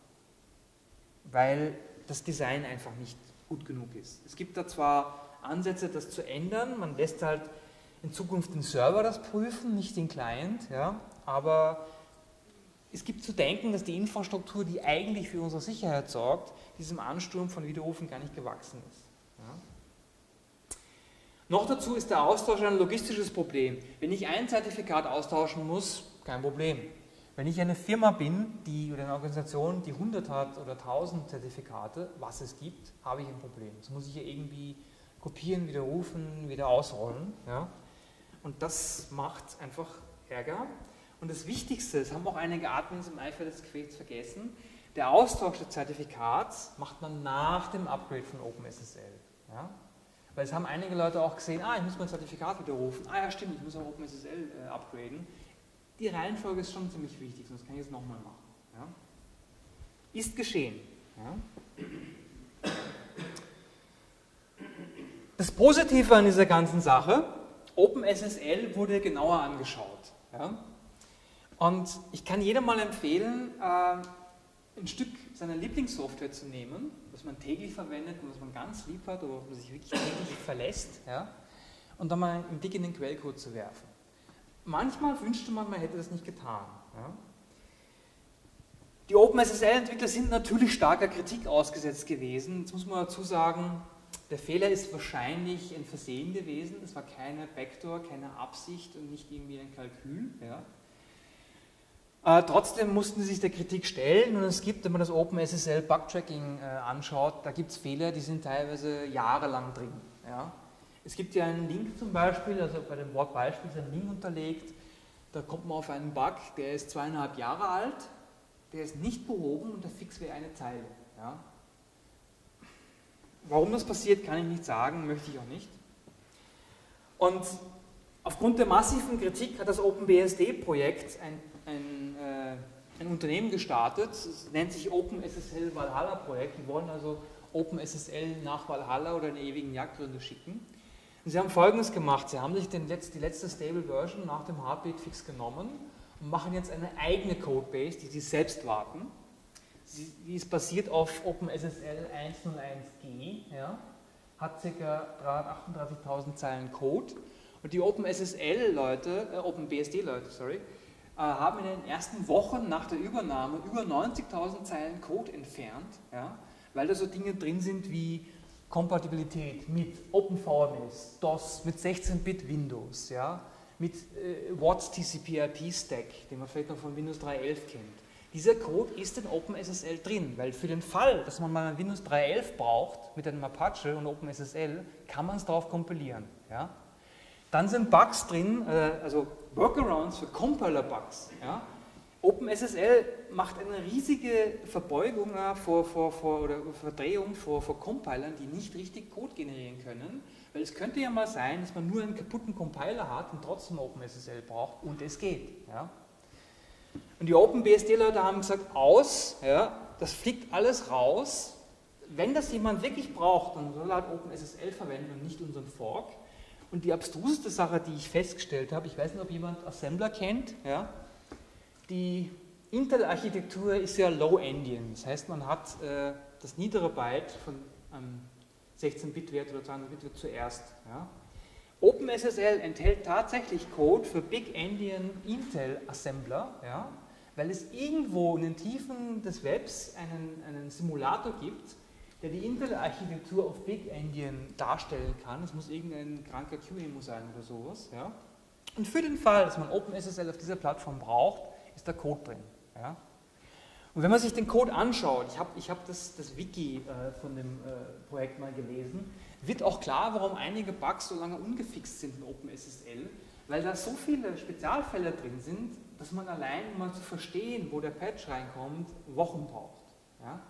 Weil das Design einfach nicht gut genug ist. Es gibt da zwar Ansätze, das zu ändern, man lässt halt in Zukunft den Server das prüfen, nicht den Client, ja? Aber es gibt zu denken, dass die Infrastruktur, die eigentlich für unsere Sicherheit sorgt, diesem Ansturm von Widerrufen gar nicht gewachsen ist. Ja? Noch dazu ist der Austausch ein logistisches Problem. Wenn ich ein Zertifikat austauschen muss, kein Problem. Wenn ich eine Firma bin, die, oder eine Organisation, die hundert hat oder tausend Zertifikate, was es gibt, habe ich ein Problem. Das muss ich ja irgendwie kopieren, widerrufen, wieder ausrollen. Ja? Und das macht einfach Ärger. Und das Wichtigste, das haben auch einige Admins im Eifer des Gefechts vergessen, der Austausch des Zertifikats macht man nach dem Upgrade von OpenSSL. Ja? Weil es haben einige Leute auch gesehen, ah, ich muss mein Zertifikat widerrufen, ah ja stimmt, ich muss auch OpenSSL äh, upgraden. Die Reihenfolge ist schon ziemlich wichtig, sonst kann ich es nochmal machen. Ja? Ist geschehen. Ja? Das Positive an dieser ganzen Sache, OpenSSL wurde genauer angeschaut. Ja? Und ich kann jedem mal empfehlen, äh, ein Stück seiner Lieblingssoftware zu nehmen, was man täglich verwendet und was man ganz lieb hat oder was man sich wirklich täglich verlässt, ja, und dann mal einen Blick in den Quellcode zu werfen. Manchmal wünschte man, man hätte das nicht getan. Ja. Die OpenSSL-Entwickler sind natürlich starker Kritik ausgesetzt gewesen. Jetzt muss man dazu sagen, Der Fehler ist wahrscheinlich ein Versehen gewesen, es war keine Backdoor, keine Absicht und nicht irgendwie ein Kalkül. Ja. Äh, trotzdem mussten sie sich der Kritik stellen und es gibt, wenn man das OpenSSL Bugtracking äh, anschaut, da gibt es Fehler, die sind teilweise jahrelang drin. Ja. Es gibt ja einen Link zum Beispiel, also bei dem Wort Beispiel ist ein Link unterlegt, da kommt man auf einen Bug, der ist zweieinhalb Jahre alt, der ist nicht behoben und der Fix wäre eine Zeile. Ja. Warum das passiert, kann ich nicht sagen, möchte ich auch nicht. Und aufgrund der massiven Kritik hat das OpenBSD-Projekt ein, ein, äh, ein Unternehmen gestartet, es nennt sich OpenSSL Valhalla-Projekt, die wollen also OpenSSL nach Valhalla oder den ewigen Jagdgründe schicken. Und sie haben Folgendes gemacht, sie haben sich den Letz-, die letzte Stable Version nach dem Heartbeat-Fix genommen und machen jetzt eine eigene Codebase, die sie selbst warten. Sie, die ist basiert auf OpenSSL hunderteins G, ja, hat ca. dreihundertachtunddreißigtausend Zeilen Code und die OpenSSL-Leute, äh, OpenBSD-Leute, sorry, äh, haben in den ersten Wochen nach der Übernahme über neunzigtausend Zeilen Code entfernt, ja, weil da so Dinge drin sind wie Kompatibilität mit OpenVMS, DOS, mit sechzehn Bit Windows, ja, mit äh, W A T S T C P I P Stack, den man vielleicht noch von Windows drei Punkt elf kennt. Dieser Code ist in OpenSSL drin, weil für den Fall, dass man mal ein Windows drei Punkt elf braucht mit einem Apache und OpenSSL, kann man es darauf kompilieren. Ja? Dann sind Bugs drin, äh, also Workarounds für Compiler-Bugs. Ja? OpenSSL macht eine riesige Verbeugung äh, vor, vor, vor, oder Verdrehung vor, vor Compilern, die nicht richtig Code generieren können, weil es könnte ja mal sein, dass man nur einen kaputten Compiler hat und trotzdem OpenSSL braucht und es geht. Ja? Und die OpenBSD-Leute haben gesagt, aus, ja, das fliegt alles raus. Wenn das jemand wirklich braucht, dann soll er halt OpenSSL verwenden und nicht unseren Fork. Und die abstruseste Sache, die ich festgestellt habe, ich weiß nicht, ob jemand Assembler kennt, ja, die Intel-Architektur ist ja Low-Endian. Das heißt, man hat äh, das niedere Byte von einem sechzehn Bit Wert oder zweihundert Bit Wert zuerst. Ja. OpenSSL enthält tatsächlich Code für Big Endian Intel Assembler, ja, weil es irgendwo in den Tiefen des Webs einen, einen Simulator gibt, der die Intel-Architektur auf Big Endian darstellen kann. Es muss irgendein kranker Q E M U sein oder sowas. Ja. Und für den Fall, dass man OpenSSL auf dieser Plattform braucht, ist da Code drin. Ja. Und wenn man sich den Code anschaut, ich habe ich hab das, das Wiki äh, von dem äh, Projekt mal gelesen, wird auch klar, warum einige Bugs so lange ungefixt sind in OpenSSL, weil da so viele Spezialfälle drin sind, dass man allein, um mal zu verstehen, wo der Patch reinkommt, Wochen braucht. Ja?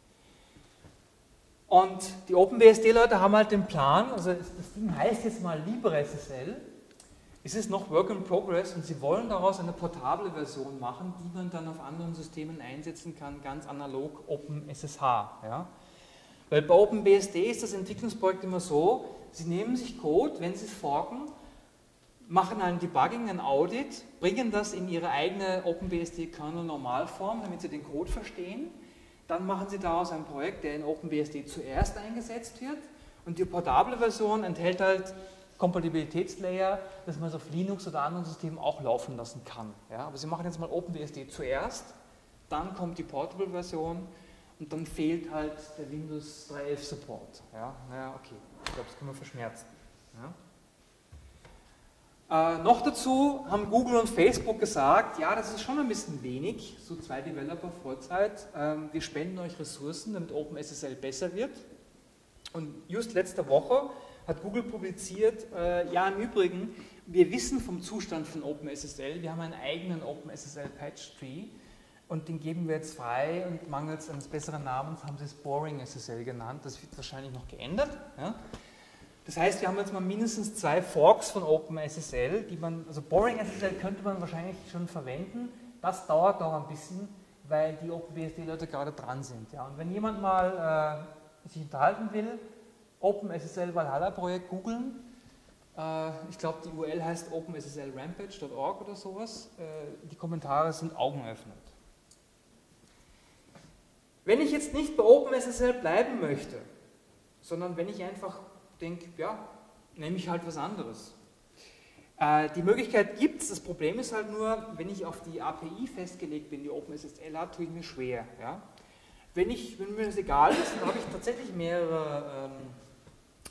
Und die OpenBSD-Leute haben halt den Plan, also das Ding heißt jetzt mal LibreSSL, es ist noch Work in Progress und sie wollen daraus eine portable Version machen, die man dann auf anderen Systemen einsetzen kann, ganz analog OpenSSH. Ja? Weil bei OpenBSD ist das Entwicklungsprojekt immer so, sie nehmen sich Code, wenn sie es forken, machen ein Debugging, ein Audit, bringen das in ihre eigene OpenBSD-Kernel-Normalform, damit sie den Code verstehen. Dann machen sie daraus ein Projekt, der in OpenBSD zuerst eingesetzt wird und die portable Version enthält halt Kompatibilitätslayer, dass man es auf Linux oder anderen Systemen auch laufen lassen kann. Ja, aber sie machen jetzt mal OpenBSD zuerst, dann kommt die Portable-Version und dann fehlt halt der Windows drei Punkt elf Support. Ja, naja, okay, ich glaube, das können wir verschmerzen. Ja. Äh, noch dazu haben Google und Facebook gesagt, ja, das ist schon ein bisschen wenig, so zwei Developer Vollzeit, ähm, wir spenden euch Ressourcen, damit OpenSSL besser wird. Und just letzte Woche hat Google publiziert, äh, ja im Übrigen, wir wissen vom Zustand von OpenSSL, wir haben einen eigenen OpenSSL Patch Tree und den geben wir jetzt frei und mangels eines besseren Namens haben sie es Boring S S L genannt, das wird wahrscheinlich noch geändert. Ja? Das heißt, wir haben jetzt mal mindestens zwei Forks von OpenSSL, die man, also Boring S S L könnte man wahrscheinlich schon verwenden, das dauert auch ein bisschen, weil die OpenBSD-Leute gerade dran sind. Ja? Und wenn jemand mal äh, sich unterhalten will, OpenSSL Valhalla Projekt googeln. Äh, ich glaube, die U R L heißt openssl rampage punkt org oder sowas. Äh, die Kommentare sind augenöffnend. Wenn ich jetzt nicht bei OpenSSL bleiben möchte, sondern wenn ich einfach denke, ja, nehme ich halt was anderes. Äh, die Möglichkeit gibt es, das Problem ist halt nur, wenn ich auf die A P I festgelegt bin, die OpenSSL hat, tue ich mir schwer. Ja? Wenn, ich, wenn mir das egal ist, dann habe ich tatsächlich mehrere ähm,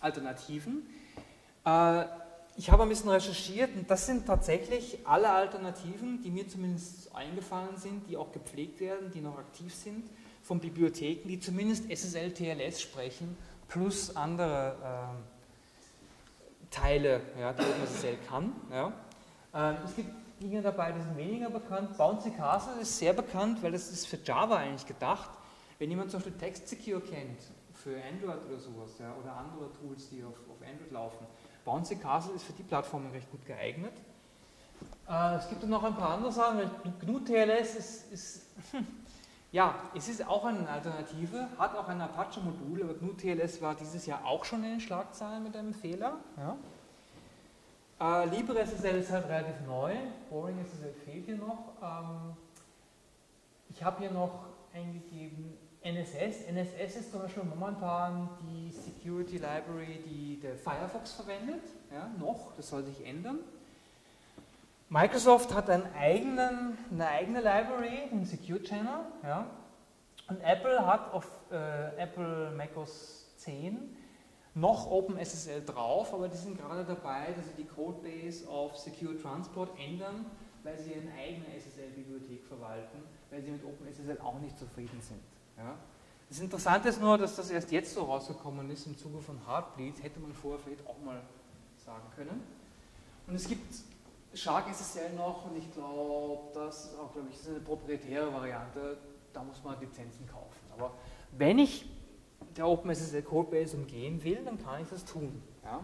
Alternativen. Äh, ich habe ein bisschen recherchiert und das sind tatsächlich alle Alternativen, die mir zumindest eingefallen sind, die auch gepflegt werden, die noch aktiv sind, von Bibliotheken, die zumindest S S L T L S sprechen, plus andere äh, Teile, ja, die OpenSSL kann. Ja. Äh, es gibt Dinge dabei, die sind weniger bekannt. Bouncy Castle ist sehr bekannt, weil das ist für Java eigentlich gedacht. Wenn jemand zum Beispiel TextSecure kennt, für Android oder sowas, ja, oder andere Tools, die auf, auf Android laufen, Bouncy Castle ist für die Plattformen recht gut geeignet. Äh, es gibt dann noch ein paar andere Sachen, G N U T L S ist, ist hm, ja, es ist auch eine Alternative, hat auch ein Apache-Modul, aber G N U T L S war dieses Jahr auch schon in den Schlagzeilen mit einem Fehler. Ja. Äh, LibreSSL ist halt relativ neu, Boring S S L fehlt hier noch. Ähm, ich habe hier noch eingegeben N S S. N S S ist zum Beispiel momentan die Security Library, die der Firefox verwendet, ja, noch, das soll sich ändern. Microsoft hat einen eigenen, eine eigene Library, den Secure Channel, ja, und Apple hat auf äh, Apple macOS zehn noch OpenSSL drauf, aber die sind gerade dabei, dass sie die Codebase auf Secure Transport ändern, weil sie eine eigene S S L-Bibliothek verwalten, weil sie mit OpenSSL auch nicht zufrieden sind. Ja. Das Interessante ist nur, dass das erst jetzt so rausgekommen ist im Zuge von Heartbleed, hätte man vorher vielleicht auch mal sagen können. Und es gibt Shark S S L noch und ich glaube, das ist auch, glaube ich, das ist eine proprietäre Variante, da muss man Lizenzen kaufen. Aber wenn ich der OpenSSL Codebase umgehen will, dann kann ich das tun.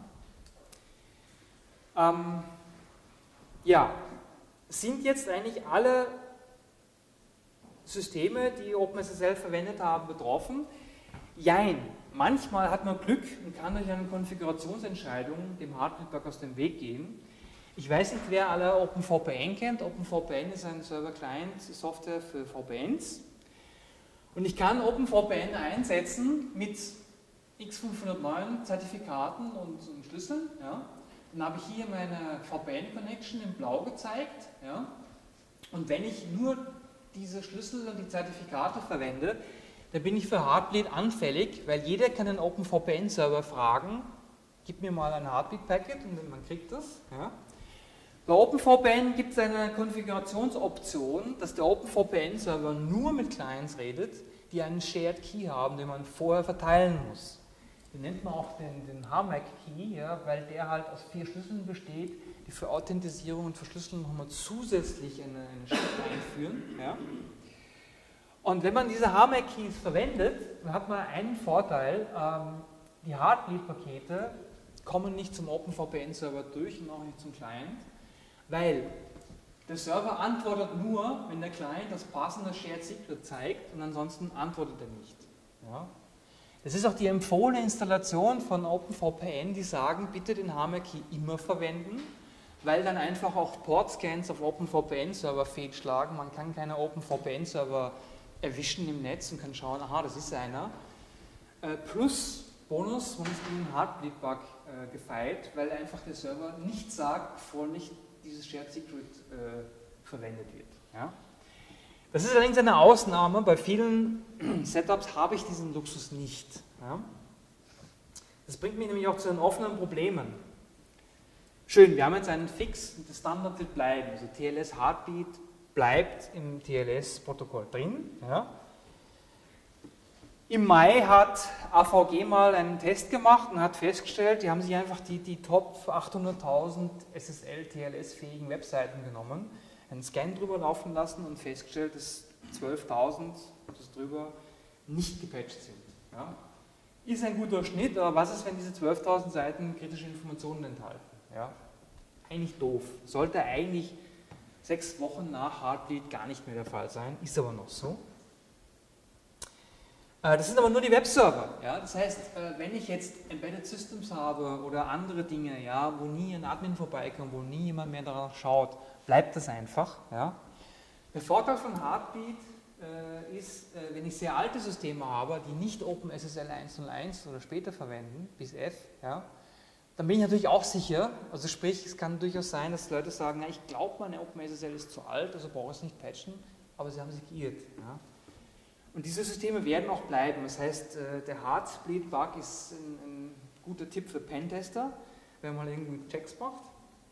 Ja, ähm, ja. Sind jetzt eigentlich alle Systeme, die OpenSSL verwendet haben, betroffen? Jein. Manchmal hat man Glück und kann durch eine Konfigurationsentscheidung dem Heartbleed-Bug aus dem Weg gehen. Ich weiß nicht, wer alle OpenVPN kennt. OpenVPN ist eine Server-Client-Software für V P Ns. Und ich kann OpenVPN einsetzen mit X fünfhundertneun Zertifikaten und, und Schlüsseln. Ja. Dann habe ich hier meine V P N-Connection in blau gezeigt. Ja. Und wenn ich nur diese Schlüssel und die Zertifikate verwende, dann bin ich für Heartbleed anfällig, weil jeder kann den OpenVPN-Server fragen, gib mir mal ein Heartbleed-Packet und man kriegt das. Ja. Bei OpenVPN gibt es eine Konfigurationsoption, dass der OpenVPN-Server nur mit Clients redet, die einen Shared Key haben, den man vorher verteilen muss. Den nennt man auch den, den H M A C Key, ja, weil der halt aus vier Schlüsseln besteht, die für Authentisierung und Verschlüsselung nochmal zusätzlich eine, eine Schrift einführen. Ja. Und wenn man diese H M A C Keys verwendet, dann hat man einen Vorteil, ähm, die Heartbleed-Pakete kommen nicht zum OpenVPN-Server durch und auch nicht zum Client, weil der Server antwortet nur, wenn der Client das passende Shared Secret zeigt und ansonsten antwortet er nicht. Ja. Das ist auch die empfohlene Installation von OpenVPN, die sagen, bitte den H M A C Key immer verwenden, weil dann einfach auch Portscans auf OpenVPN-Server fehlschlagen. Man kann keine OpenVPN-Server erwischen im Netz und kann schauen, aha, das ist einer. Äh, plus Bonus, man ist gegen einen Heartbleed-Bug äh, gefeit, weil einfach der Server nicht sagt, bevor nicht dieses Shared Secret äh, verwendet wird. Ja? Das ist allerdings eine Ausnahme, bei vielen Setups habe ich diesen Luxus nicht. Ja? Das bringt mich nämlich auch zu den offenen Problemen. Schön, wir haben jetzt einen Fix und der Standard wird bleiben, also T L S Heartbeat bleibt im T L S-Protokoll drin. Ja? Im Mai hat A V G mal einen Test gemacht und hat festgestellt, die haben sich einfach die, die Top achthunderttausend S S L-T L S-fähigen Webseiten genommen, einen Scan drüber laufen lassen und festgestellt, dass zwölftausend das drüber nicht gepatcht sind. Ja? Ist ein guter Schnitt, aber was ist, wenn diese zwölftausend Seiten kritische Informationen enthalten? Ja? Eigentlich doof. Sollte eigentlich sechs Wochen nach Heartbleed gar nicht mehr der Fall sein, ist aber noch so. Das sind aber nur die Webserver. Ja? Das heißt, wenn ich jetzt Embedded Systems habe oder andere Dinge, ja, wo nie ein Admin vorbeikommt, wo nie jemand mehr danach schaut, bleibt das einfach. Ja? Der Vorteil von Heartbleed äh, ist, äh, wenn ich sehr alte Systeme habe, die nicht OpenSSL eins null eins oder später verwenden, bis F, ja, dann bin ich natürlich auch sicher, also sprich, es kann durchaus sein, dass Leute sagen, na, ich glaube, meine OpenSSL ist zu alt, also brauche ich es nicht patchen, aber sie haben sich geirrt. Ja? Und diese Systeme werden auch bleiben. Das heißt, der Heartbleed-Bug ist ein, ein guter Tipp für Pentester, wenn man irgendwie Checks macht.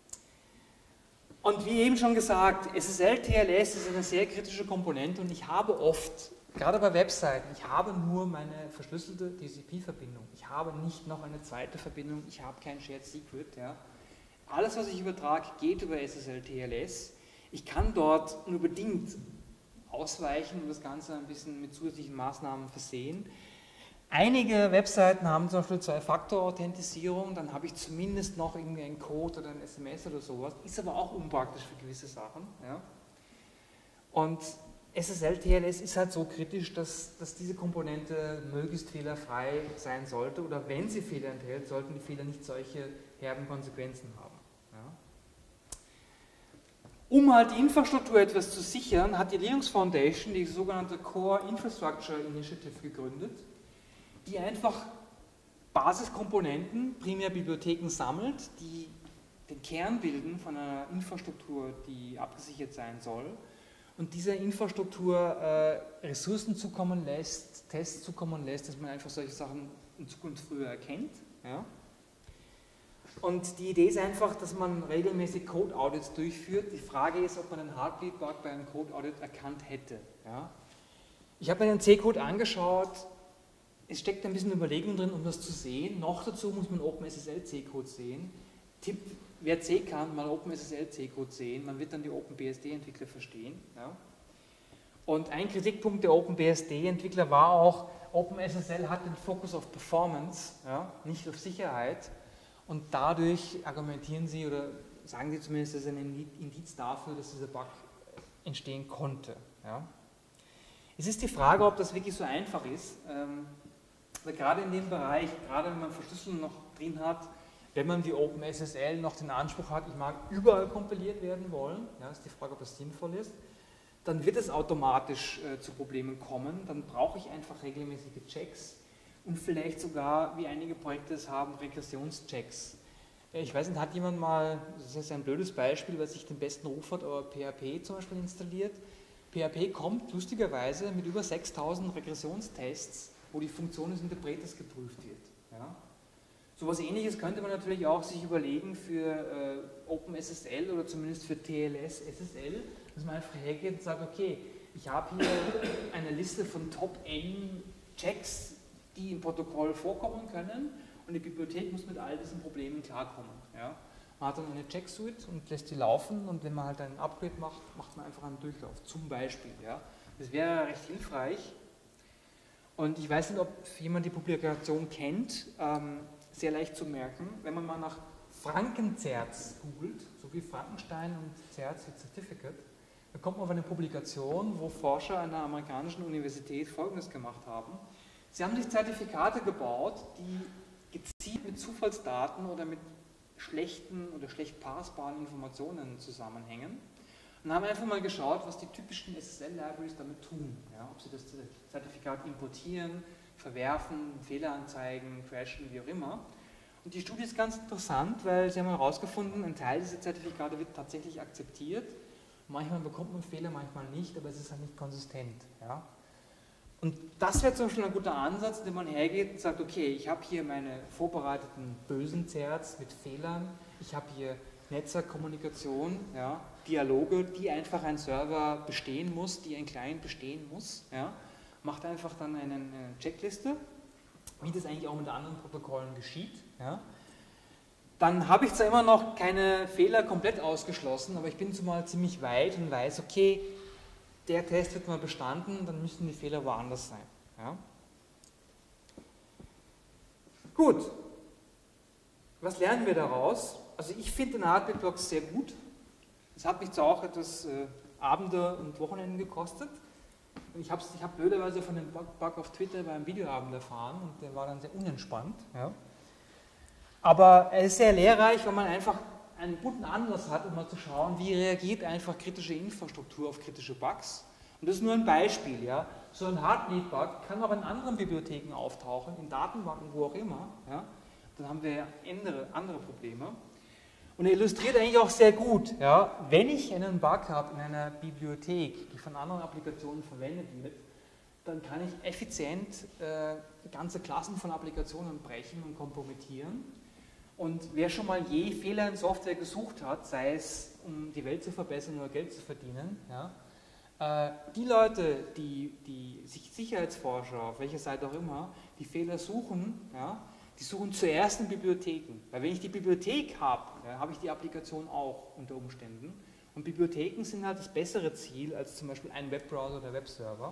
Und wie eben schon gesagt, S S L T L S ist eine sehr kritische Komponente und ich habe oft, gerade bei Webseiten, ich habe nur meine verschlüsselte T C P-Verbindung. Ich habe nicht noch eine zweite Verbindung, ich habe kein Shared Secret. Ja. Alles, was ich übertrage, geht über S S L T L S. Ich kann dort nur bedingt ausweichen und das Ganze ein bisschen mit zusätzlichen Maßnahmen versehen. Einige Webseiten haben zum Beispiel Zwei-Faktor-Authentisierung, dann habe ich zumindest noch irgendwie einen Code oder ein S M S oder sowas, ist aber auch unpraktisch für gewisse Sachen. Ja. Und S S L T L S ist halt so kritisch, dass, dass diese Komponente möglichst fehlerfrei sein sollte oder wenn sie Fehler enthält, sollten die Fehler nicht solche herben Konsequenzen haben. Ja. Um halt die Infrastruktur etwas zu sichern, hat die Linux Foundation die sogenannte Core Infrastructure Initiative gegründet, die einfach Basiskomponenten, primär Bibliotheken sammelt, die den Kern bilden von einer Infrastruktur, die abgesichert sein soll und dieser Infrastruktur äh, Ressourcen zukommen lässt, Tests zukommen lässt, dass man einfach solche Sachen in Zukunft früher erkennt. Ja. Und die Idee ist einfach, dass man regelmäßig Code-Audits durchführt. Die Frage ist, ob man einen Heartbleed-Bug bei einem Code-Audit erkannt hätte. Ja. Ich habe mir den C-Code angeschaut, es steckt ein bisschen Überlegung drin, um das zu sehen. Noch dazu muss man OpenSSL-C-Code sehen. Tipp, wer C kann, mal OpenSSL-C-Code sehen, man wird dann die OpenBSD-Entwickler verstehen. Ja. Und ein Kritikpunkt der OpenBSD-Entwickler war auch, OpenSSL hat den Fokus auf Performance, ja, nicht auf Sicherheit. Und dadurch argumentieren sie oder sagen sie zumindest, das ist ein Indiz dafür, dass dieser Bug entstehen konnte. Ja. Es ist die Frage, ob das wirklich so einfach ist, ähm, weil gerade in dem Bereich, gerade wenn man Verschlüsselung noch drin hat, wenn man wie OpenSSL noch den Anspruch hat, ich mag überall kompiliert werden wollen, ja, ist die Frage, ob das sinnvoll ist, dann wird es automatisch äh, zu Problemen kommen, dann brauche ich einfach regelmäßige Checks. Und vielleicht sogar, wie einige Projekte es haben, Regressionschecks. Ich weiß nicht, hat jemand mal, das ist ein blödes Beispiel, weil es sich den besten Ruf hat, aber P H P zum Beispiel installiert. P H P kommt lustigerweise mit über sechstausend Regressionstests, wo die Funktion des Interpreters geprüft wird. Ja? So etwas Ähnliches könnte man natürlich auch sich überlegen für äh, OpenSSL oder zumindest für T L S S S L, dass man einfach hergeht und sagt, okay, ich habe hier eine Liste von Top N Checks, die im Protokoll vorkommen können und die Bibliothek muss mit all diesen Problemen klarkommen. Ja. Man hat dann eine Check-Suite und lässt die laufen und wenn man halt einen Upgrade macht, macht man einfach einen Durchlauf, zum Beispiel. Ja. Das wäre recht hilfreich und ich weiß nicht, ob jemand die Publikation kennt, ähm, sehr leicht zu merken, wenn man mal nach Frankenzerz googelt, so wie Frankenstein und Zerz wie Certificate, da kommt man auf eine Publikation, wo Forscher an einer amerikanischen Universität Folgendes gemacht haben. Sie haben sich Zertifikate gebaut, die gezielt mit Zufallsdaten oder mit schlechten oder schlecht parsbaren Informationen zusammenhängen und haben einfach mal geschaut, was die typischen S S L-Libraries damit tun. Ja, ob sie das Zertifikat importieren, verwerfen, Fehler anzeigen, crashen, wie auch immer. Und die Studie ist ganz interessant, weil sie haben herausgefunden, ein Teil dieser Zertifikate wird tatsächlich akzeptiert. Manchmal bekommt man Fehler, manchmal nicht, aber es ist halt nicht konsistent. Ja. Und das wäre zum Beispiel ein guter Ansatz, indem man hergeht und sagt, okay, ich habe hier meine vorbereiteten bösen Zerts mit Fehlern, ich habe hier Netzwerkkommunikation, ja, Dialoge, die einfach ein Server bestehen muss, die ein Client bestehen muss. Ja, macht einfach dann eine, eine Checkliste, wie das eigentlich auch mit anderen Protokollen geschieht. Ja. Dann habe ich zwar immer noch keine Fehler komplett ausgeschlossen, aber ich bin zumal ziemlich weit und weiß, okay, der Test wird mal bestanden, dann müssen die Fehler woanders sein. Ja? Gut, was lernen wir daraus? Also ich finde den Heartbleed-Bug sehr gut. Es hat mich zwar auch etwas äh, Abende und Wochenenden gekostet. Ich habe ich hab blöderweise von dem Bug auf Twitter beim Videoabend erfahren und der war dann sehr unentspannt. Ja? Aber er ist sehr lehrreich, weil man einfach einen guten Anlass hat, um mal zu schauen, wie reagiert einfach kritische Infrastruktur auf kritische Bugs. Und das ist nur ein Beispiel. Ja. So ein Heartbleed-Bug kann auch in anderen Bibliotheken auftauchen, in Datenbanken, wo auch immer. Ja. Dann haben wir andere, andere Probleme. Und er illustriert eigentlich auch sehr gut, ja, wenn ich einen Bug habe in einer Bibliothek, die von anderen Applikationen verwendet wird, dann kann ich effizient äh, ganze Klassen von Applikationen brechen und kompromittieren. Und wer schon mal je Fehler in Software gesucht hat, sei es um die Welt zu verbessern oder Geld zu verdienen, ja, äh, die Leute, die, die sich Sicherheitsforscher, auf welcher Seite auch immer, die Fehler suchen, ja, die suchen zuerst in Bibliotheken. Weil wenn ich die Bibliothek habe, ja, habe ich die Applikation auch unter Umständen. Und Bibliotheken sind halt das bessere Ziel als zum Beispiel ein Webbrowser oder Webserver.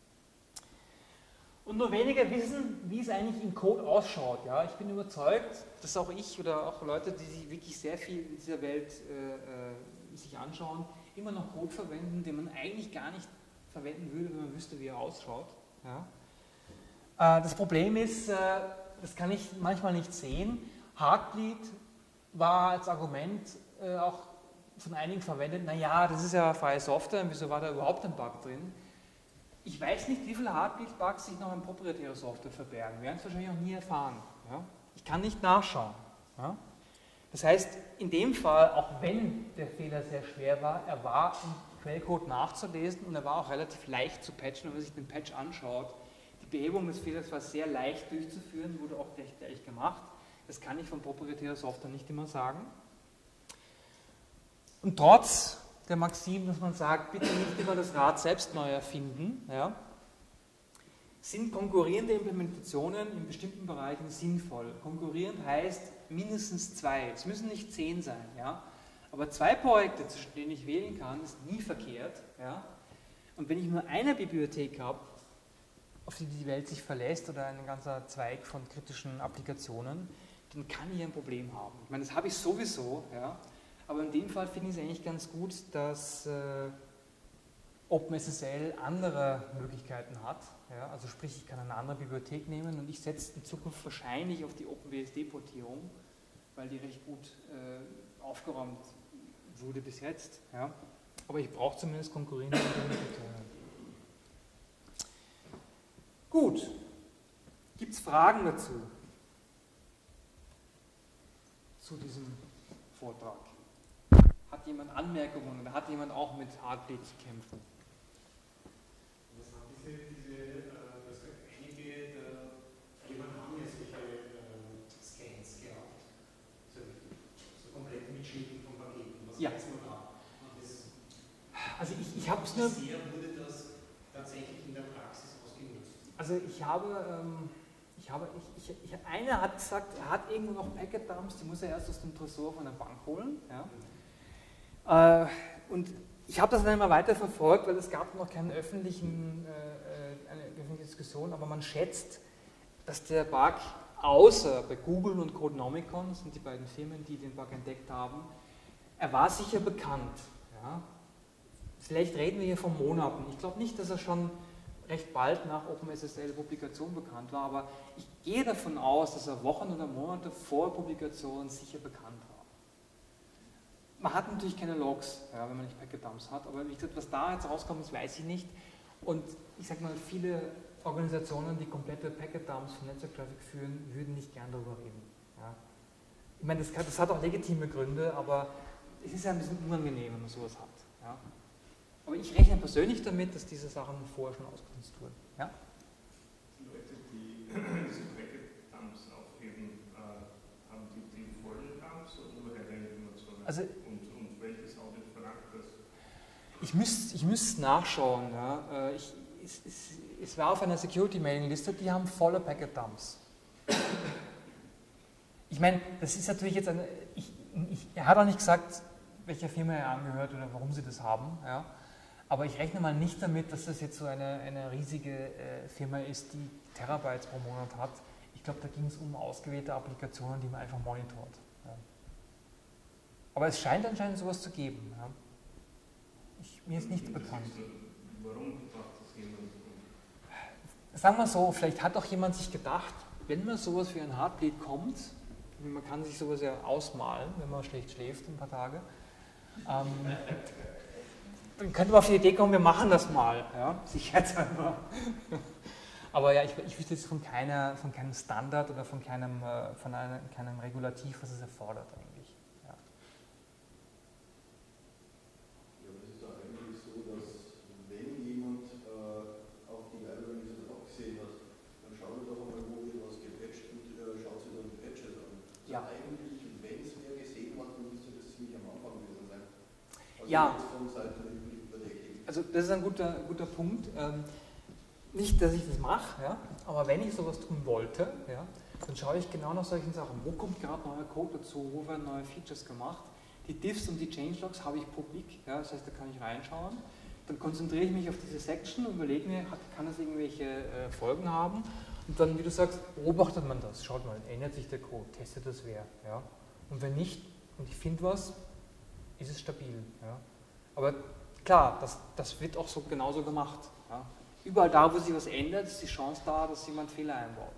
Und nur weniger wissen, wie es eigentlich im Code ausschaut. Ja? Ich bin überzeugt, dass auch ich oder auch Leute, die sich wirklich sehr viel in dieser Welt äh, sich anschauen, immer noch Code verwenden, den man eigentlich gar nicht verwenden würde, wenn man wüsste, wie er ausschaut. Ja? Äh, das Problem ist, äh, das kann ich manchmal nicht sehen. Heartbleed war als Argument äh, auch von einigen verwendet, naja, das ist ja freie Software, wieso war da überhaupt ein Bug drin? Ich weiß nicht, wie viele Heartbleed-Bugs sich noch in proprietärer Software verbergen. Wir werden es wahrscheinlich auch nie erfahren. Ja? Ich kann nicht nachschauen. Ja? Das heißt, in dem Fall, auch wenn der Fehler sehr schwer war, er war im Quellcode nachzulesen und er war auch relativ leicht zu patchen. Wenn man sich den Patch anschaut, die Behebung des Fehlers war sehr leicht durchzuführen, wurde auch gleich, gleich gemacht. Das kann ich von proprietärer Software nicht immer sagen. Und trotz der Maxim, dass man sagt, bitte nicht immer das Rad selbst neu erfinden, ja, sind konkurrierende Implementationen in bestimmten Bereichen sinnvoll. Konkurrierend heißt mindestens zwei, es müssen nicht zehn sein, ja, aber zwei Projekte, zwischen denen ich wählen kann, ist nie verkehrt. Ja. Und wenn ich nur eine Bibliothek habe, auf die die Welt sich verlässt oder ein ganzer Zweig von kritischen Applikationen, dann kann ich ein Problem haben. Ich meine, das habe ich sowieso, ja. Aber in dem Fall finde ich es eigentlich ganz gut, dass äh, OpenSSL andere Möglichkeiten hat. Ja? Also sprich, ich kann eine andere Bibliothek nehmen und ich setze in Zukunft wahrscheinlich auf die OpenBSD-Portierung, weil die recht gut äh, aufgeräumt wurde bis jetzt. Ja? Aber ich brauche zumindest konkurrierende Implementationen. Gut. Gibt es Fragen dazu? Zu diesem Vortrag? Hat jemand Anmerkungen oder hat jemand auch mit Heartbleed zu kämpfen? Das haben diese, diese äh, das einige der Firmen haben ja solche äh, Scans gehabt. So, so komplett Mitschnitten von Paketen. Was ja. weiß man da? Das, also ich, ich habe es nur... Wie sehr wurde das tatsächlich in der Praxis ausgenutzt? Also ich habe... Ähm, Ich habe, ich, ich, ich, einer hat gesagt, er hat irgendwo noch Packet-Dumps, die muss er erst aus dem Tresor von der Bank holen. Ja. Äh, und ich habe das dann immer weiter verfolgt, weil es gab noch keine öffentlichen, äh, eine öffentliche Diskussion, aber man schätzt, dass der Bug außer bei Google und Codenomicon, das sind die beiden Firmen, die den Bug entdeckt haben, er war sicher bekannt. Ja. Vielleicht reden wir hier von Monaten. Ich glaube nicht, dass er schon recht bald nach OpenSSL-Publikation bekannt war, aber ich gehe davon aus, dass er Wochen oder Monate vor Publikation sicher bekannt war. Man hat natürlich keine Logs, ja, wenn man nicht Packet-Dumps hat, aber wie gesagt, was da jetzt rauskommt, das weiß ich nicht. Und ich sage mal, viele Organisationen, die komplette Packet-Dumps von Netzwerk-Traffic führen, würden nicht gern darüber reden. Ja. Ich meine, das, das hat auch legitime Gründe, aber es ist ja ein bisschen unangenehm, wenn man sowas hat. Ja. Aber ich rechne persönlich damit, dass diese Sachen vorher schon ausgenutzt wurden. Ja? Die Leute, die diese Packet-Dumps aufheben, äh, haben die die vollen Dumps oder nur Herreninformationen? Also, und, und welches Audit verlangt das? Ich müsste ich müsst nachschauen. Ja? Ich, es, es, es war auf einer Security-Mailing-Liste, die haben volle Packet-Dumps. Ich meine, das ist natürlich jetzt eine... Ich, ich, er hat auch nicht gesagt, welcher Firma er angehört oder warum sie das haben. Ja? Aber ich rechne mal nicht damit, dass das jetzt so eine, eine riesige äh, Firma ist, die Terabytes pro Monat hat. Ich glaube, da ging es um ausgewählte Applikationen, die man einfach monitort. Ja. Aber es scheint anscheinend sowas zu geben. Ja. Ich, mir ist nicht bekannt. Warum macht das jemand? Sagen wir so, vielleicht hat auch jemand sich gedacht, wenn man sowas wie ein Heartbleed kommt, man kann sich sowas ja ausmalen, wenn man schlecht schläft ein paar Tage, ähm, dann könnte man auf die Idee kommen, wir machen das mal, ja, sicherheitshalber. Aber ja, ich, ich wüsste jetzt von, keiner, von keinem Standard oder von keinem, äh, von einer, keinem Regulativ, was es erfordert eigentlich. Ja. Ja, aber es ist doch eigentlich so, dass wenn jemand äh, auf die Library Ja. Eigentlich, wenn es wer gesehen hat, dann müsste das ziemlich am Anfang gewesen sein. Also Ja. jetzt von Seiten der Bibliothek. Also das ist ein guter, guter Punkt. Ähm, nicht, dass ich das mache, ja, aber wenn ich sowas tun wollte, ja, dann schaue ich genau nach solchen Sachen. Wo kommt gerade neuer Code dazu? Wo werden neue Features gemacht? Die Diffs und die Changelogs habe ich publik, ja, das heißt, da kann ich reinschauen. Dann konzentriere ich mich auf diese Section und überlege mir, hat, kann das irgendwelche äh, Folgen haben? Und dann, wie du sagst, beobachtet man das. Schaut mal, ändert sich der Code, testet das wer. Ja? Und wenn nicht, und ich finde was, ist es stabil. Ja? Aber klar, das, das wird auch so genauso gemacht. Ja? Überall da, wo sich was ändert, ist die Chance da, dass jemand Fehler einbaut.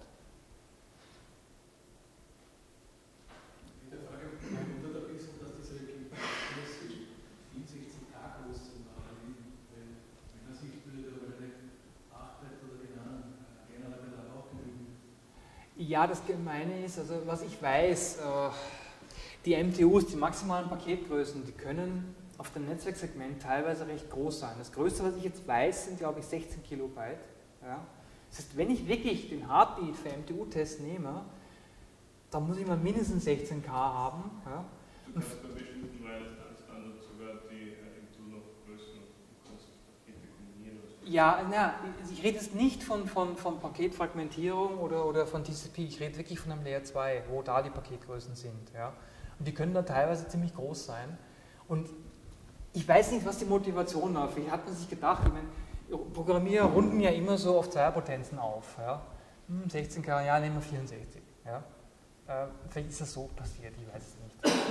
In der Frage wundert ein bisschen, dass diese vierundsechzig K groß sind. Wenn man sich würde, oder eine acht oder keine Ahnung, generell da auch genügen. Ja, das Gemeine ist, also was ich weiß, äh, die M T Us, die maximalen Paketgrößen, die können auf dem Netzwerksegment teilweise recht groß sein. Das Größte, was ich jetzt weiß, sind glaube ich sechzehn Kilobyte. Ja. Das heißt, wenn ich wirklich den Heartbeat für M T U-Tests nehme, dann muss ich mal mindestens sechzehn K haben. Ja. Du kannst bei bestimmten Standards sogar die M T U noch größer und kannst Pakete kombinieren. Ja, na, ich rede jetzt nicht von, von, von Paketfragmentierung oder, oder von T C P, ich rede wirklich von einem Layer zwei, wo da die Paketgrößen sind. Ja. Und die können dann teilweise ziemlich groß sein. Und ich weiß nicht, was die Motivation war. Vielleicht hat man sich gedacht, ich meine, Programmierer runden ja immer so auf Zweierpotenzen auf. Ja. Hm, sechzehn K, ja, nehmen wir vierundsechzig. Ja. Äh, vielleicht ist das so passiert, ich weiß es nicht.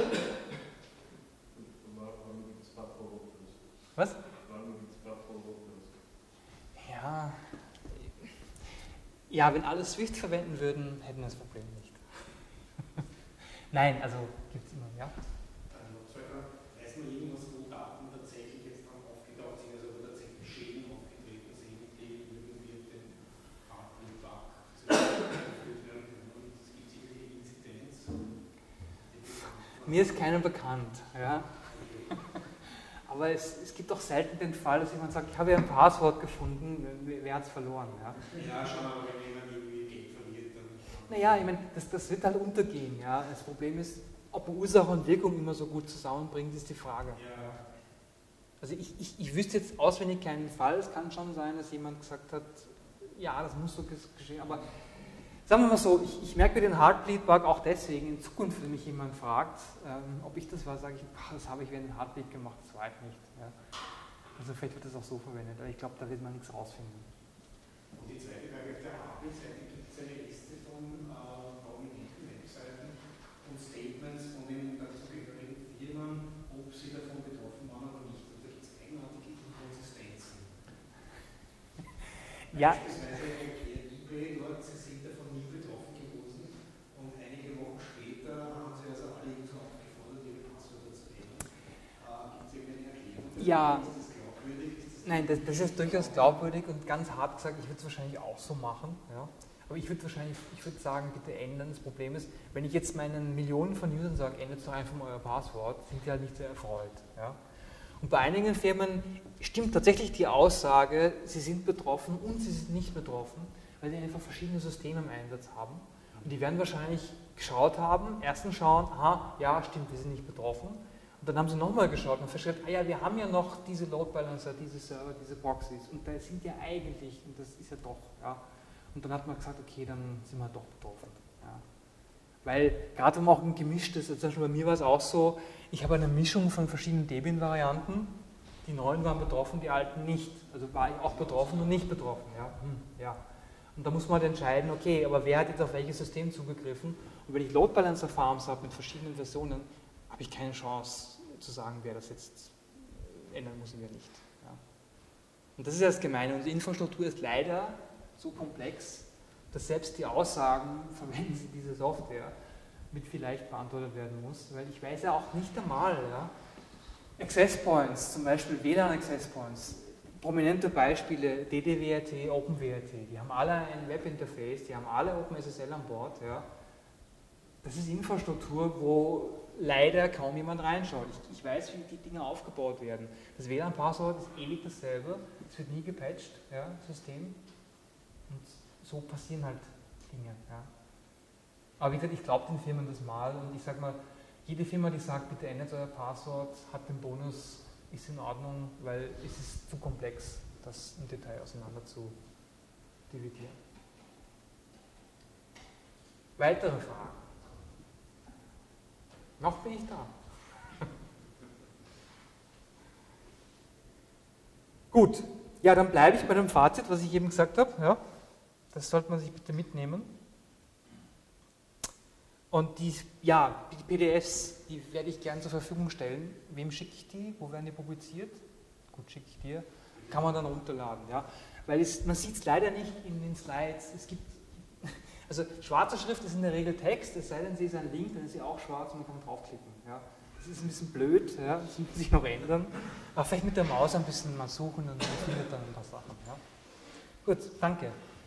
Was? Ja, ja, wenn alle Swift verwenden würden, hätten wir das Problem nicht. Nein, also gibt es immer, ja. Weiß man irgendwas, wo Daten tatsächlich jetzt dann aufgetaucht sind, also wo tatsächlich Schäden aufgetreten sind, die irgendwie den Hardware-Bug zugeführt werden können? Es gibt sicherlich Inzidenz. Mir ist keiner bekannt, ja. Aber es, es gibt auch selten den Fall, dass jemand sagt, ich habe ja ein Passwort gefunden, wer hat es verloren? Ja, ja schon, aber wenn jemand irgendwie Geld verliert, dann... Naja, ich meine, das, das wird halt untergehen. Ja. Das Problem ist, ob man Ursache und Wirkung immer so gut zusammenbringt, ist die Frage. Ja. Also ich, ich, ich wüsste jetzt auswendig keinen Fall. Es kann schon sein, dass jemand gesagt hat, ja, das muss so geschehen, aber sagen wir mal so, ich, ich merke mir den Heartbleed-Bug auch deswegen, in Zukunft, wenn mich jemand fragt, ähm, ob ich das war, sage ich, ach, das habe ich während dem Heartbleed gemacht, das war ich nicht. Ja. Also vielleicht wird das auch so verwendet, aber ich glaube, da wird man nichts rausfinden. Und die zweite Frage, auf der Heartbleed-Seite gibt es eine Liste von äh, prominenten Webseiten und Statements von den dazugehörigen Firmen, ob sie davon betroffen waren oder nicht. Und da gibt es eigenartige Inkonsistenzen. Ja. Beispielsweise erklärt eBay dort, sie sind davon nie betroffen gewesen und einige Wochen später haben sie also alle so aufgefordert, ihre Passwörter zu ändern. Äh, gibt es irgendeine Erklärung? Ja. Ist das glaubwürdig? Ist das Nein, das, das ist durchaus glaubwürdig und ganz hart gesagt, ich würde es wahrscheinlich auch so machen. Ja. Aber ich würde wahrscheinlich, ich würde sagen, bitte ändern. Das Problem ist, wenn ich jetzt meinen Millionen von Usern sage, ändert doch einfach mal euer Passwort, sind die halt nicht sehr erfreut. Ja. Und bei einigen Firmen stimmt tatsächlich die Aussage, sie sind betroffen und sie sind nicht betroffen, weil sie einfach verschiedene Systeme im Einsatz haben. Und die werden wahrscheinlich geschaut haben, erstens schauen, aha, ja, stimmt, wir sind nicht betroffen. Und dann haben sie nochmal geschaut und festgestellt, ah ja, wir haben ja noch diese Load Balancer, diese Server, diese Proxys. Und da sind ja eigentlich, und das ist ja doch, ja. Und dann hat man gesagt, okay, dann sind wir doch betroffen. Ja. Weil gerade wenn man auch ein gemischtes, also zum Beispiel bei mir war es auch so, ich habe eine Mischung von verschiedenen Debian-Varianten, die neuen waren betroffen, die alten nicht. Also war ich auch betroffen und nicht betroffen. Ja. Hm, ja. Und da muss man halt entscheiden, okay, aber wer hat jetzt auf welches System zugegriffen? Und wenn ich Load Balancer Farms habe mit verschiedenen Versionen, habe ich keine Chance zu sagen, wer das jetzt ändern muss und wer nicht. Ja. Und das ist ja das Gemeine. Und die Infrastruktur ist leider so komplex, dass selbst die Aussagen, verwenden Sie diese Software, mit vielleicht beantwortet werden muss, weil ich weiß ja auch nicht einmal, ja, Access Points, zum Beispiel W L A N Access Points, prominente Beispiele, D D W R T, OpenWrt, die haben alle ein Webinterface, die haben alle OpenSSL an Bord, ja. Das ist Infrastruktur, wo leider kaum jemand reinschaut. Ich, ich weiß, wie die Dinge aufgebaut werden. Das W L A N-Passwort ist ewig dasselbe, es wird nie gepatcht, ja, das System. Und so passieren halt Dinge. Ja. Aber wie gesagt, ich glaube den Firmen das mal und ich sage mal, jede Firma, die sagt, bitte ändert euer Passwort, hat den Bonus, ist in Ordnung, weil es ist zu komplex, das im Detail auseinander zu dividieren. Weitere Fragen? Noch bin ich da. Gut, ja, dann bleibe ich bei dem Fazit, was ich eben gesagt habe. Ja, das sollte man sich bitte mitnehmen. Und die, ja, die P D Fs, die werde ich gerne zur Verfügung stellen. Wem schicke ich die? Wo werden die publiziert? Gut, schicke ich dir. Kann man dann runterladen. Ja? Weil es, man sieht es leider nicht in den Slides. Es gibt, also schwarze Schrift ist in der Regel Text, es sei denn, sie ist ein Link, dann ist sie auch schwarz und man kann draufklicken. Ja? Das ist ein bisschen blöd, ja? Das muss sich noch ändern. Aber vielleicht mit der Maus ein bisschen mal suchen und man findet dann ein paar Sachen. Ja? Gut, danke.